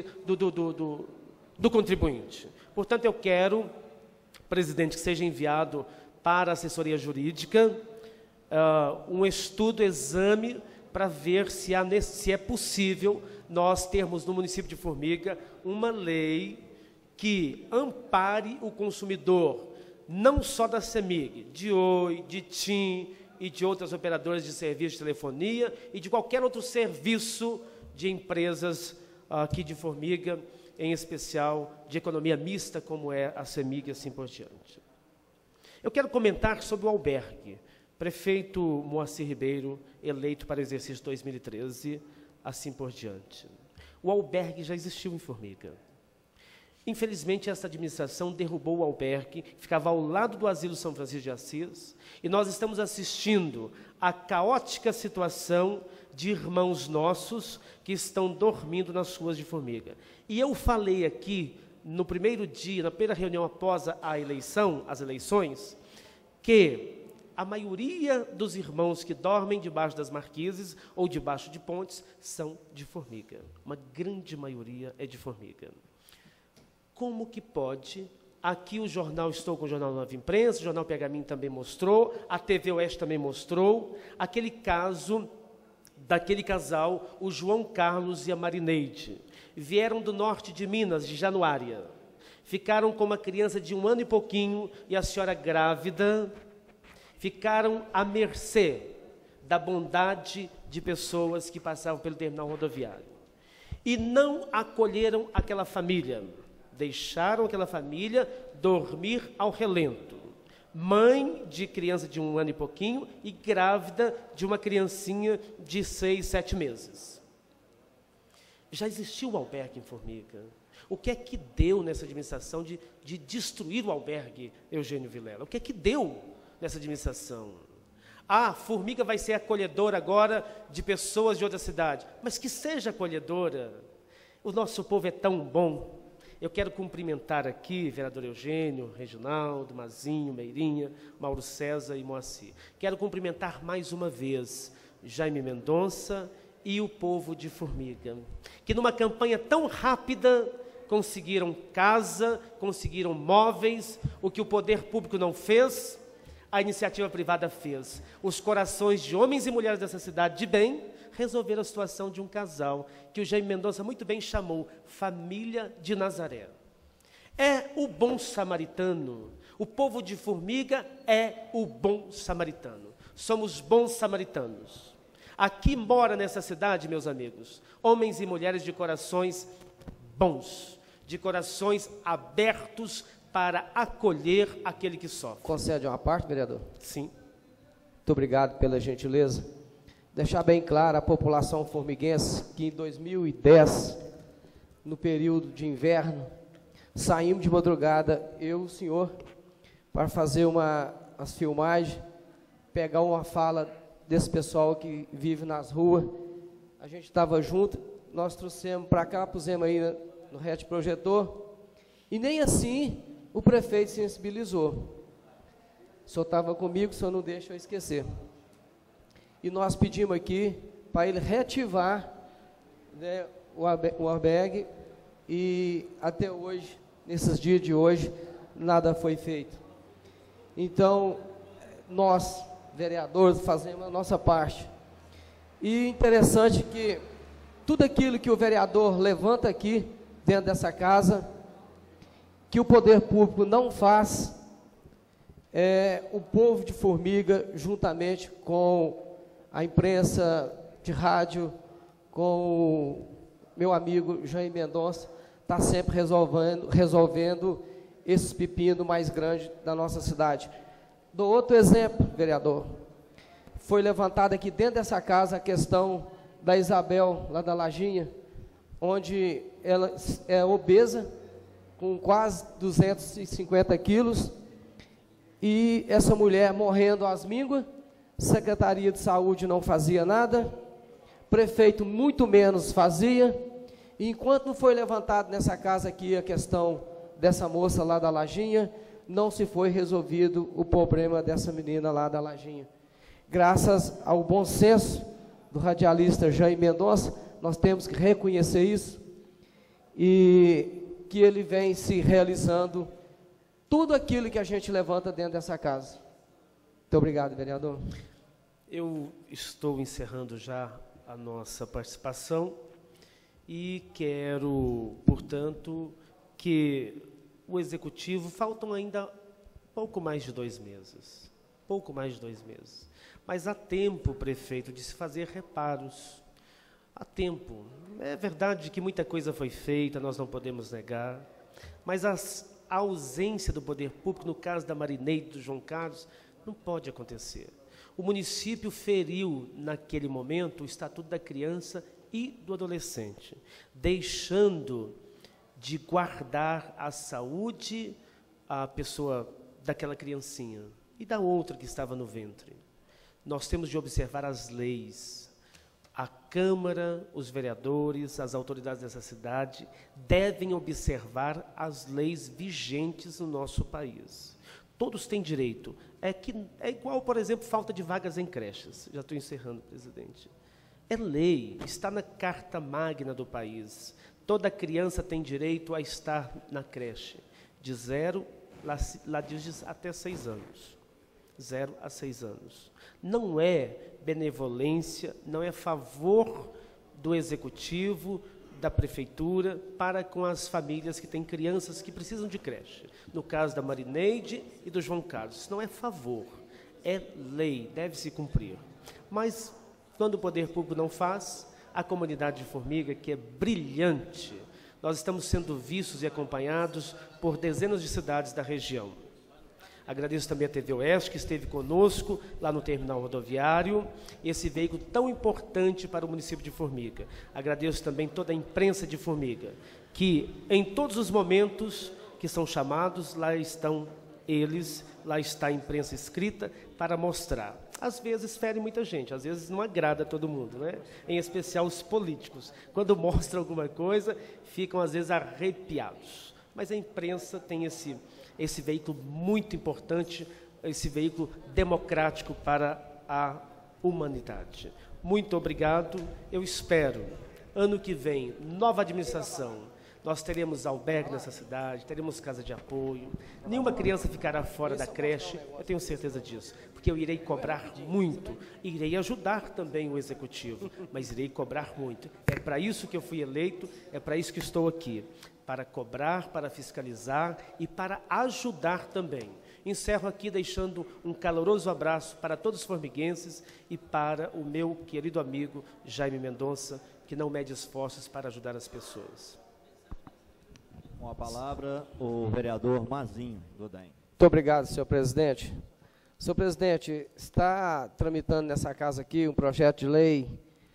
do contribuinte. Portanto, eu quero, presidente, que seja enviado para a assessoria jurídica um estudo, exame, para ver se é possível nós termos no município de Formiga uma lei que ampare o consumidor, não só da CEMIG, de Oi, de TIM e de outras operadoras de serviço de telefonia e de qualquer outro serviço de empresas aqui de Formiga, em especial de economia mista, como é a CEMIG e assim por diante. Eu quero comentar sobre o albergue. Prefeito Moacir Ribeiro, eleito para o exercício 2013, assim por diante. O albergue já existiu em Formiga. Infelizmente, essa administração derrubou o albergue, que ficava ao lado do Asilo São Francisco de Assis, e nós estamos assistindo à caótica situação de irmãos nossos que estão dormindo nas ruas de Formiga. E eu falei aqui, no primeiro dia, na primeira reunião após a eleição, as eleições, que a maioria dos irmãos que dormem debaixo das marquises ou debaixo de pontes são de Formiga. Uma grande maioria é de Formiga. Como que pode? Aqui o jornal, estou com o Jornal Nova Imprensa, o Jornal Pergaminho também mostrou, a TV Oeste também mostrou, aquele caso daquele casal, o João Carlos e a Marineide. Vieram do norte de Minas, de Januária. Ficaram com uma criança de 1 ano e pouquinho e a senhora grávida. Ficaram à mercê da bondade de pessoas que passavam pelo terminal rodoviário. E não acolheram aquela família. Deixaram aquela família dormir ao relento. Mãe de criança de 1 ano e pouquinho e grávida de uma criancinha de 6, 7 meses. Já existiu o albergue em Formiga. O que é que deu nessa administração de destruir o albergue, Eugênio Vilela? O que é que deu nessa administração? Formiga vai ser acolhedora agora de pessoas de outra cidade. Mas que seja acolhedora. O nosso povo é tão bom. Eu quero cumprimentar aqui, vereador Eugênio, Reginaldo, Mazinho, Meirinha, Mauro César e Moacir. Quero cumprimentar mais uma vez Jaime Mendonça e o povo de Formiga, que numa campanha tão rápida conseguiram casa, conseguiram móveis, o que o poder público não fez, a iniciativa privada fez. Os corações de homens e mulheres dessa cidade de bem resolveram a situação de um casal, que o Jaime Mendonça muito bem chamou Família de Nazaré. É o bom samaritano. O povo de Formiga é o bom samaritano. Somos bons samaritanos. Aqui mora nessa cidade, meus amigos, homens e mulheres de corações bons, de corações abertos para acolher aquele que sofre. Concede uma parte, vereador? Sim. Muito obrigado pela gentileza. Deixar bem claro à população formiguense que em 2010, no período de inverno, saímos de madrugada, eu e o senhor, para fazer as filmagens, pegar uma fala desse pessoal que vive nas ruas. A gente estava junto, nós trouxemos para cá, pusemos aí no reto projetor, e nem assim o prefeito sensibilizou. O senhor estava comigo, o senhor não deixa eu esquecer. E nós pedimos aqui para ele reativar, né, o albergue, e até hoje, nesses dias de hoje, nada foi feito. Então, nós, vereadores, fazemos a nossa parte. E interessante que tudo aquilo que o vereador levanta aqui, dentro dessa casa, que o poder público não faz, o povo de Formiga, juntamente com a imprensa de rádio, com o meu amigo Jaime Mendonça, está sempre resolvendo esses pepinos mais grandes da nossa cidade. Dou outro exemplo, vereador. Foi levantada aqui dentro dessa casa a questão da Isabel, lá da Lajinha, onde ela é obesa, com quase 250 quilos, e essa mulher morrendo às mínguas, Secretaria de Saúde não fazia nada, prefeito muito menos fazia, e enquanto não foi levantado nessa casa aqui a questão dessa moça lá da Lajinha, não se foi resolvido o problema dessa menina lá da Lajinha. Graças ao bom senso do radialista Jaime Mendonça, nós temos que reconhecer isso, e que ele vem se realizando tudo aquilo que a gente levanta dentro dessa casa. Muito obrigado, vereador. Eu estou encerrando já a nossa participação e quero, portanto, que o Executivo, faltam ainda pouco mais de 2 meses. pouco mais de 2 meses. Mas há tempo, prefeito, de se fazer reparos. Há tempo. É verdade que muita coisa foi feita, nós não podemos negar, mas a ausência do poder público, no caso da Marineide, do João Carlos, não pode acontecer. O município feriu, naquele momento, o Estatuto da Criança e do Adolescente, deixando de guardar a saúde a pessoa daquela criancinha e da outra que estava no ventre. Nós temos de observar as leis. A Câmara, os vereadores, as autoridades dessa cidade devem observar as leis vigentes no nosso país. Todos têm direito. É igual, por exemplo, falta de vagas em creches. Já estou encerrando, presidente. É lei, está na Carta Magna do país. Toda criança tem direito a estar na creche, de 0, lá diz até 6 anos. 0 a 6 anos. Não é benevolência, não é favor do executivo, da prefeitura, para com as famílias que têm crianças que precisam de creche. No caso da Marineide e do João Carlos. Isso não é favor, é lei, deve-se cumprir. Mas, quando o poder público não faz, a comunidade de Formiga, que é brilhante, nós estamos sendo vistos e acompanhados por dezenas de cidades da região. Agradeço também a TV Oeste, que esteve conosco lá no terminal rodoviário, esse veículo tão importante para o município de Formiga. Agradeço também toda a imprensa de Formiga, que em todos os momentos que são chamados, lá estão eles, lá está a imprensa escrita para mostrar. Às vezes fere muita gente, às vezes não agrada a todo mundo, né? Em especial os políticos. Quando mostram alguma coisa, ficam às vezes arrepiados. Mas a imprensa tem esse veículo muito importante, esse veículo democrático para a humanidade. Muito obrigado. Eu espero, ano que vem, nova administração, nós teremos albergue nessa cidade, teremos casa de apoio, nenhuma criança ficará fora da creche, eu tenho certeza disso, porque eu irei cobrar muito, irei ajudar também o executivo, mas irei cobrar muito. É para isso que eu fui eleito, é para isso que estou aqui, para cobrar, para fiscalizar e para ajudar também. Encerro aqui deixando um caloroso abraço para todos os formiguenses e para o meu querido amigo Jaime Mendonça, que não mede esforços para ajudar as pessoas. Com a palavra, o vereador Mazinho, do DEM. Muito obrigado, senhor presidente. Senhor presidente, está tramitando nessa casa aqui um projeto de lei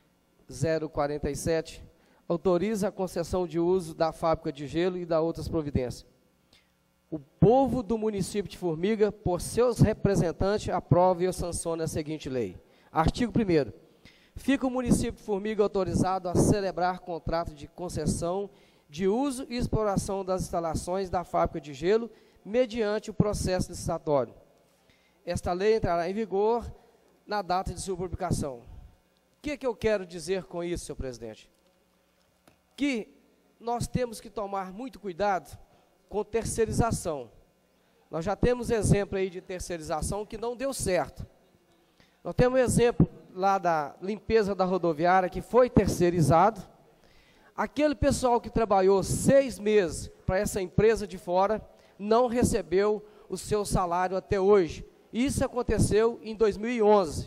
047, autoriza a concessão de uso da fábrica de gelo e da outras providências. O povo do município de Formiga, por seus representantes, aprova e sanciona a seguinte lei. Artigo 1º. Fica o município de Formiga autorizado a celebrar contrato de concessão de uso e exploração das instalações da fábrica de gelo mediante o processo licitatório. Esta lei entrará em vigor na data de sua publicação. O que eu quero dizer com isso, senhor presidente? Que nós temos que tomar muito cuidado com terceirização. Nós já temos exemplo aí de terceirização que não deu certo. Nós temos um exemplo lá da limpeza da rodoviária que foi terceirizado. Aquele pessoal que trabalhou 6 meses para essa empresa de fora não recebeu o seu salário até hoje. Isso aconteceu em 2011.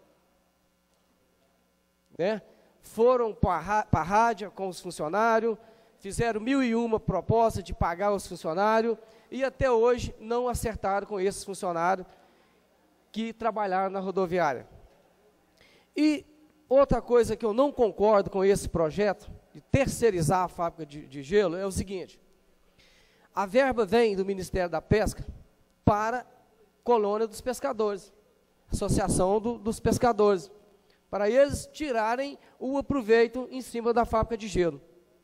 Né? Foram para a rádio com os funcionários, fizeram 1001 propostas de pagar os funcionários e até hoje não acertaram com esses funcionários que trabalharam na rodoviária. E outra coisa que eu não concordo com esse projeto de terceirizar a fábrica de gelo é o seguinte: a verba vem do Ministério da Pesca para a Colônia dos Pescadores, Associação dos Pescadores, para eles tirarem o proveito em cima da fábrica de gelo.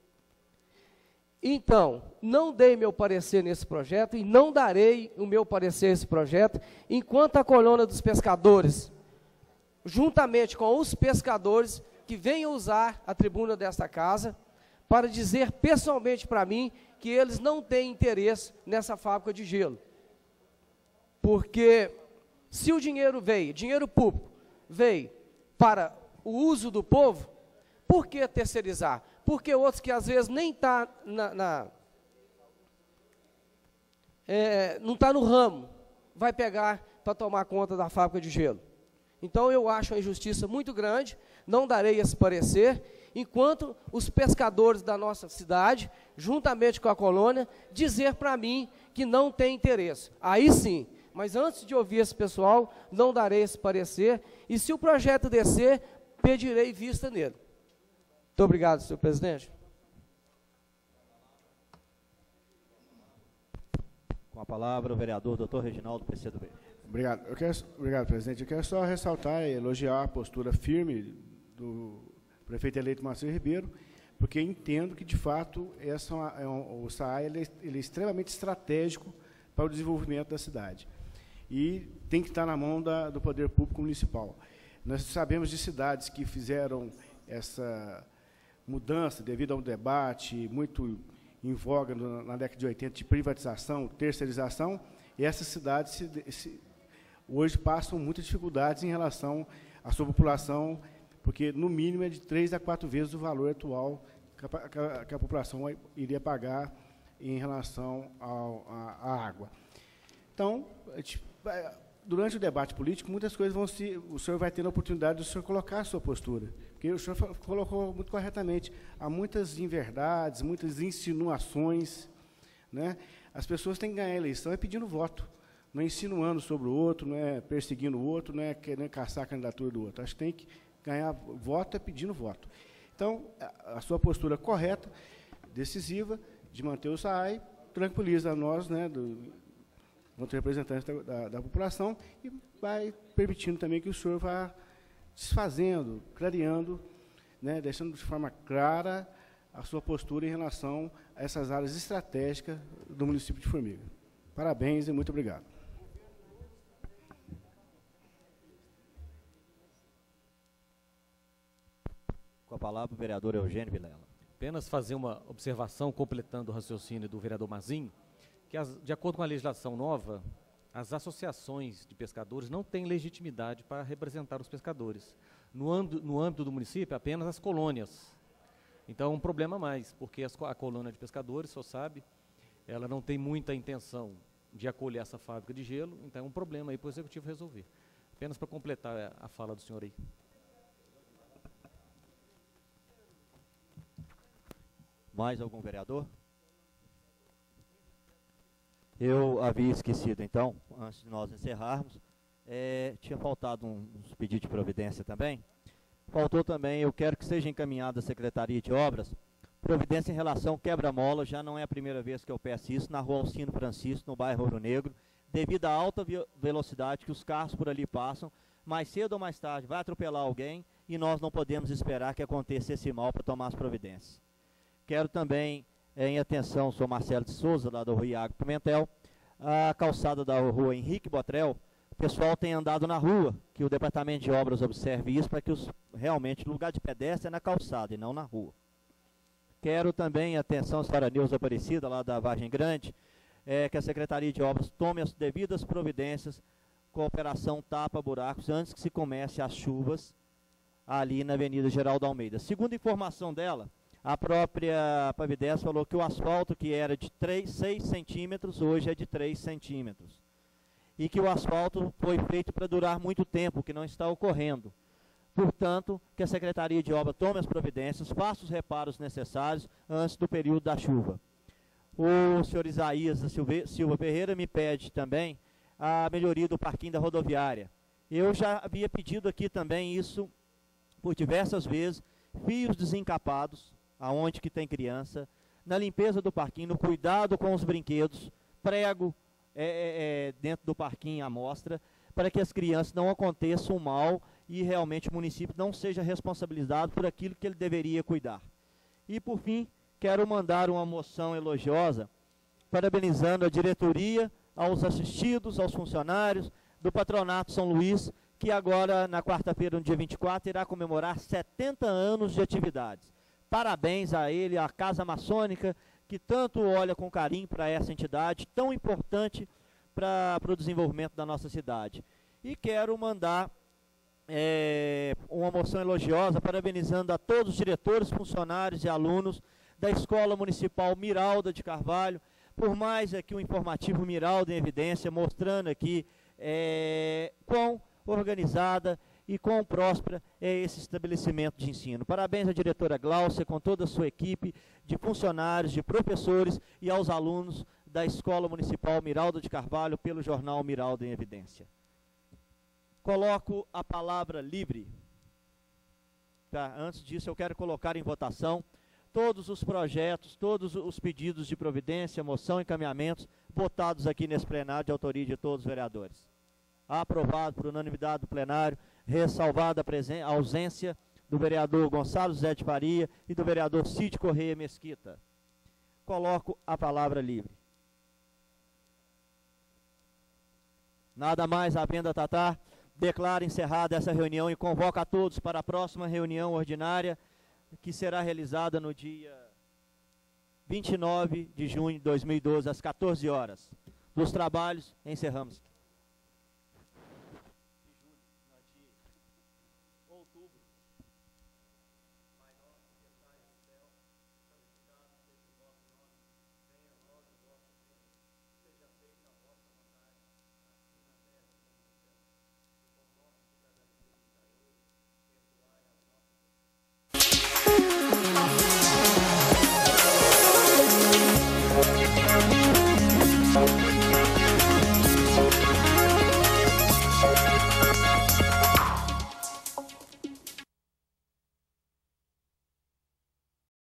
Então, não dei meu parecer nesse projeto e não darei o meu parecer nesse projeto enquanto a Colônia dos Pescadores, juntamente com os pescadores, que venham usar a tribuna desta casa para dizer pessoalmente para mim que eles não têm interesse nessa fábrica de gelo. Porque se o dinheiro veio, dinheiro público, veio para o uso do povo, por que terceirizar? Porque outros que às vezes nem estão não está no ramo, vai pegar para tomar conta da fábrica de gelo. Então, eu acho uma injustiça muito grande, não darei esse parecer, enquanto os pescadores da nossa cidade, juntamente com a colônia, dizer para mim que não tem interesse. Aí sim, mas antes de ouvir esse pessoal, não darei esse parecer, e se o projeto descer, pedirei vista nele. Muito obrigado, senhor presidente. Com a palavra, o vereador doutor Reginaldo PCdoB. Obrigado. Obrigado, presidente. Eu quero só ressaltar e elogiar a postura firme do prefeito eleito Marcelo Ribeiro, porque entendo que, de fato, o SAAI ele é extremamente estratégico para o desenvolvimento da cidade. E tem que estar na mão do poder público municipal. Nós sabemos de cidades que fizeram essa mudança devido a um debate muito em voga na década de 80 de privatização, terceirização, e essas cidades hoje passam muitas dificuldades em relação à sua população, porque, no mínimo, é de 3 a 4 vezes o valor atual que a população iria pagar em relação à água. Então, durante o debate político, muitas coisas o senhor vai ter a oportunidade de o senhor colocar a sua postura, porque o senhor colocou muito corretamente, há muitas inverdades, muitas insinuações, né? As pessoas têm que ganhar a eleição pedindo voto, não é insinuando sobre o outro, não é perseguindo o outro, não é querendo caçar a candidatura do outro. Acho que tem que ganhar voto pedindo voto. Então, a sua postura correta, decisiva, de manter o SAAI, tranquiliza nós, né, quanto representantes da população, e vai permitindo também que o senhor vá desfazendo, clareando, né, deixando de forma clara a sua postura em relação a essas áreas estratégicas do município de Formiga. Parabéns e muito obrigado. Com a palavra, o vereador Eugênio Vilela. Apenas fazer uma observação, completando o raciocínio do vereador Mazinho, que, de acordo com a legislação nova, as associações de pescadores não têm legitimidade para representar os pescadores. No âmbito do município, apenas as colônias. Então, é um problema a mais, porque a colônia de pescadores, só sabe, ela não tem muita intenção de acolher essa fábrica de gelo, então é um problema aí para o executivo resolver. Apenas para completar a fala do senhor aí. Mais algum vereador? Eu havia esquecido, então, antes de nós encerrarmos, tinha faltado uns pedidos de providência também. Faltou também, eu quero que seja encaminhada à Secretaria de Obras, providência em relação ao quebra-mola, já não é a primeira vez que eu peço isso, na rua Alcino Francisco, no bairro Ouro Negro, devido à alta velocidade que os carros por ali passam, mais cedo ou mais tarde vai atropelar alguém e nós não podemos esperar que aconteça esse mal para tomar as providências. Quero também, em atenção, sou Marcelo de Souza, lá do Rua Iago Pimentel, a calçada da rua Henrique Botrel, o pessoal tem andado na rua, que o Departamento de Obras observe isso, para que realmente o lugar de pedestre é na calçada e não na rua. Quero também, atenção, para a Neuza Aparecida, lá da Vargem Grande, que a Secretaria de Obras tome as devidas providências com a operação tapa-buracos antes que se comece as chuvas ali na Avenida Geraldo Almeida. Segundo informação dela, a própria Pavidez falou que o asfalto, que era de 6 centímetros, hoje é de 3 centímetros. E que o asfalto foi feito para durar muito tempo, o que não está ocorrendo. Portanto, que a Secretaria de Obras tome as providências, faça os reparos necessários antes do período da chuva. O senhor Isaías Silva Ferreira me pede também a melhoria do parquinho da rodoviária. Eu já havia pedido aqui também isso por diversas vezes, fios desencapados, aonde que tem criança, na limpeza do parquinho, no cuidado com os brinquedos, prego dentro do parquinho à mostra, para que as crianças não aconteçam mal e realmente o município não seja responsabilizado por aquilo que ele deveria cuidar. E, por fim, quero mandar uma moção elogiosa, parabenizando a diretoria, aos assistidos, aos funcionários do Patronato São Luís, que agora, na quarta-feira, no dia 24, irá comemorar 70 anos de atividades. Parabéns a ele, à Casa Maçônica, que tanto olha com carinho para essa entidade, tão importante para o desenvolvimento da nossa cidade. E quero mandar uma moção elogiosa, parabenizando a todos os diretores, funcionários e alunos da Escola Municipal Miralda de Carvalho, por mais aqui um informativo Miralda em evidência, mostrando aqui quão organizada e quão próspera é esse estabelecimento de ensino. Parabéns à diretora Gláucia, com toda a sua equipe de funcionários, de professores e aos alunos da Escola Municipal Miraldo de Carvalho pelo jornal Miraldo em Evidência. Coloco a palavra livre. Tá, antes disso, eu quero colocar em votação todos os projetos, todos os pedidos de providência, moção e encaminhamentos votados aqui nesse plenário de autoria de todos os vereadores. Aprovado por unanimidade do plenário, ressalvada a ausência do vereador Gonçalo Zé de Faria e do vereador Cid Correia Mesquita. Coloco a palavra livre. Nada mais havendo a tratar, declaro encerrada essa reunião e convoco a todos para a próxima reunião ordinária, que será realizada no dia 29 de junho de 2012, às 14 horas. Dos trabalhos, encerramos.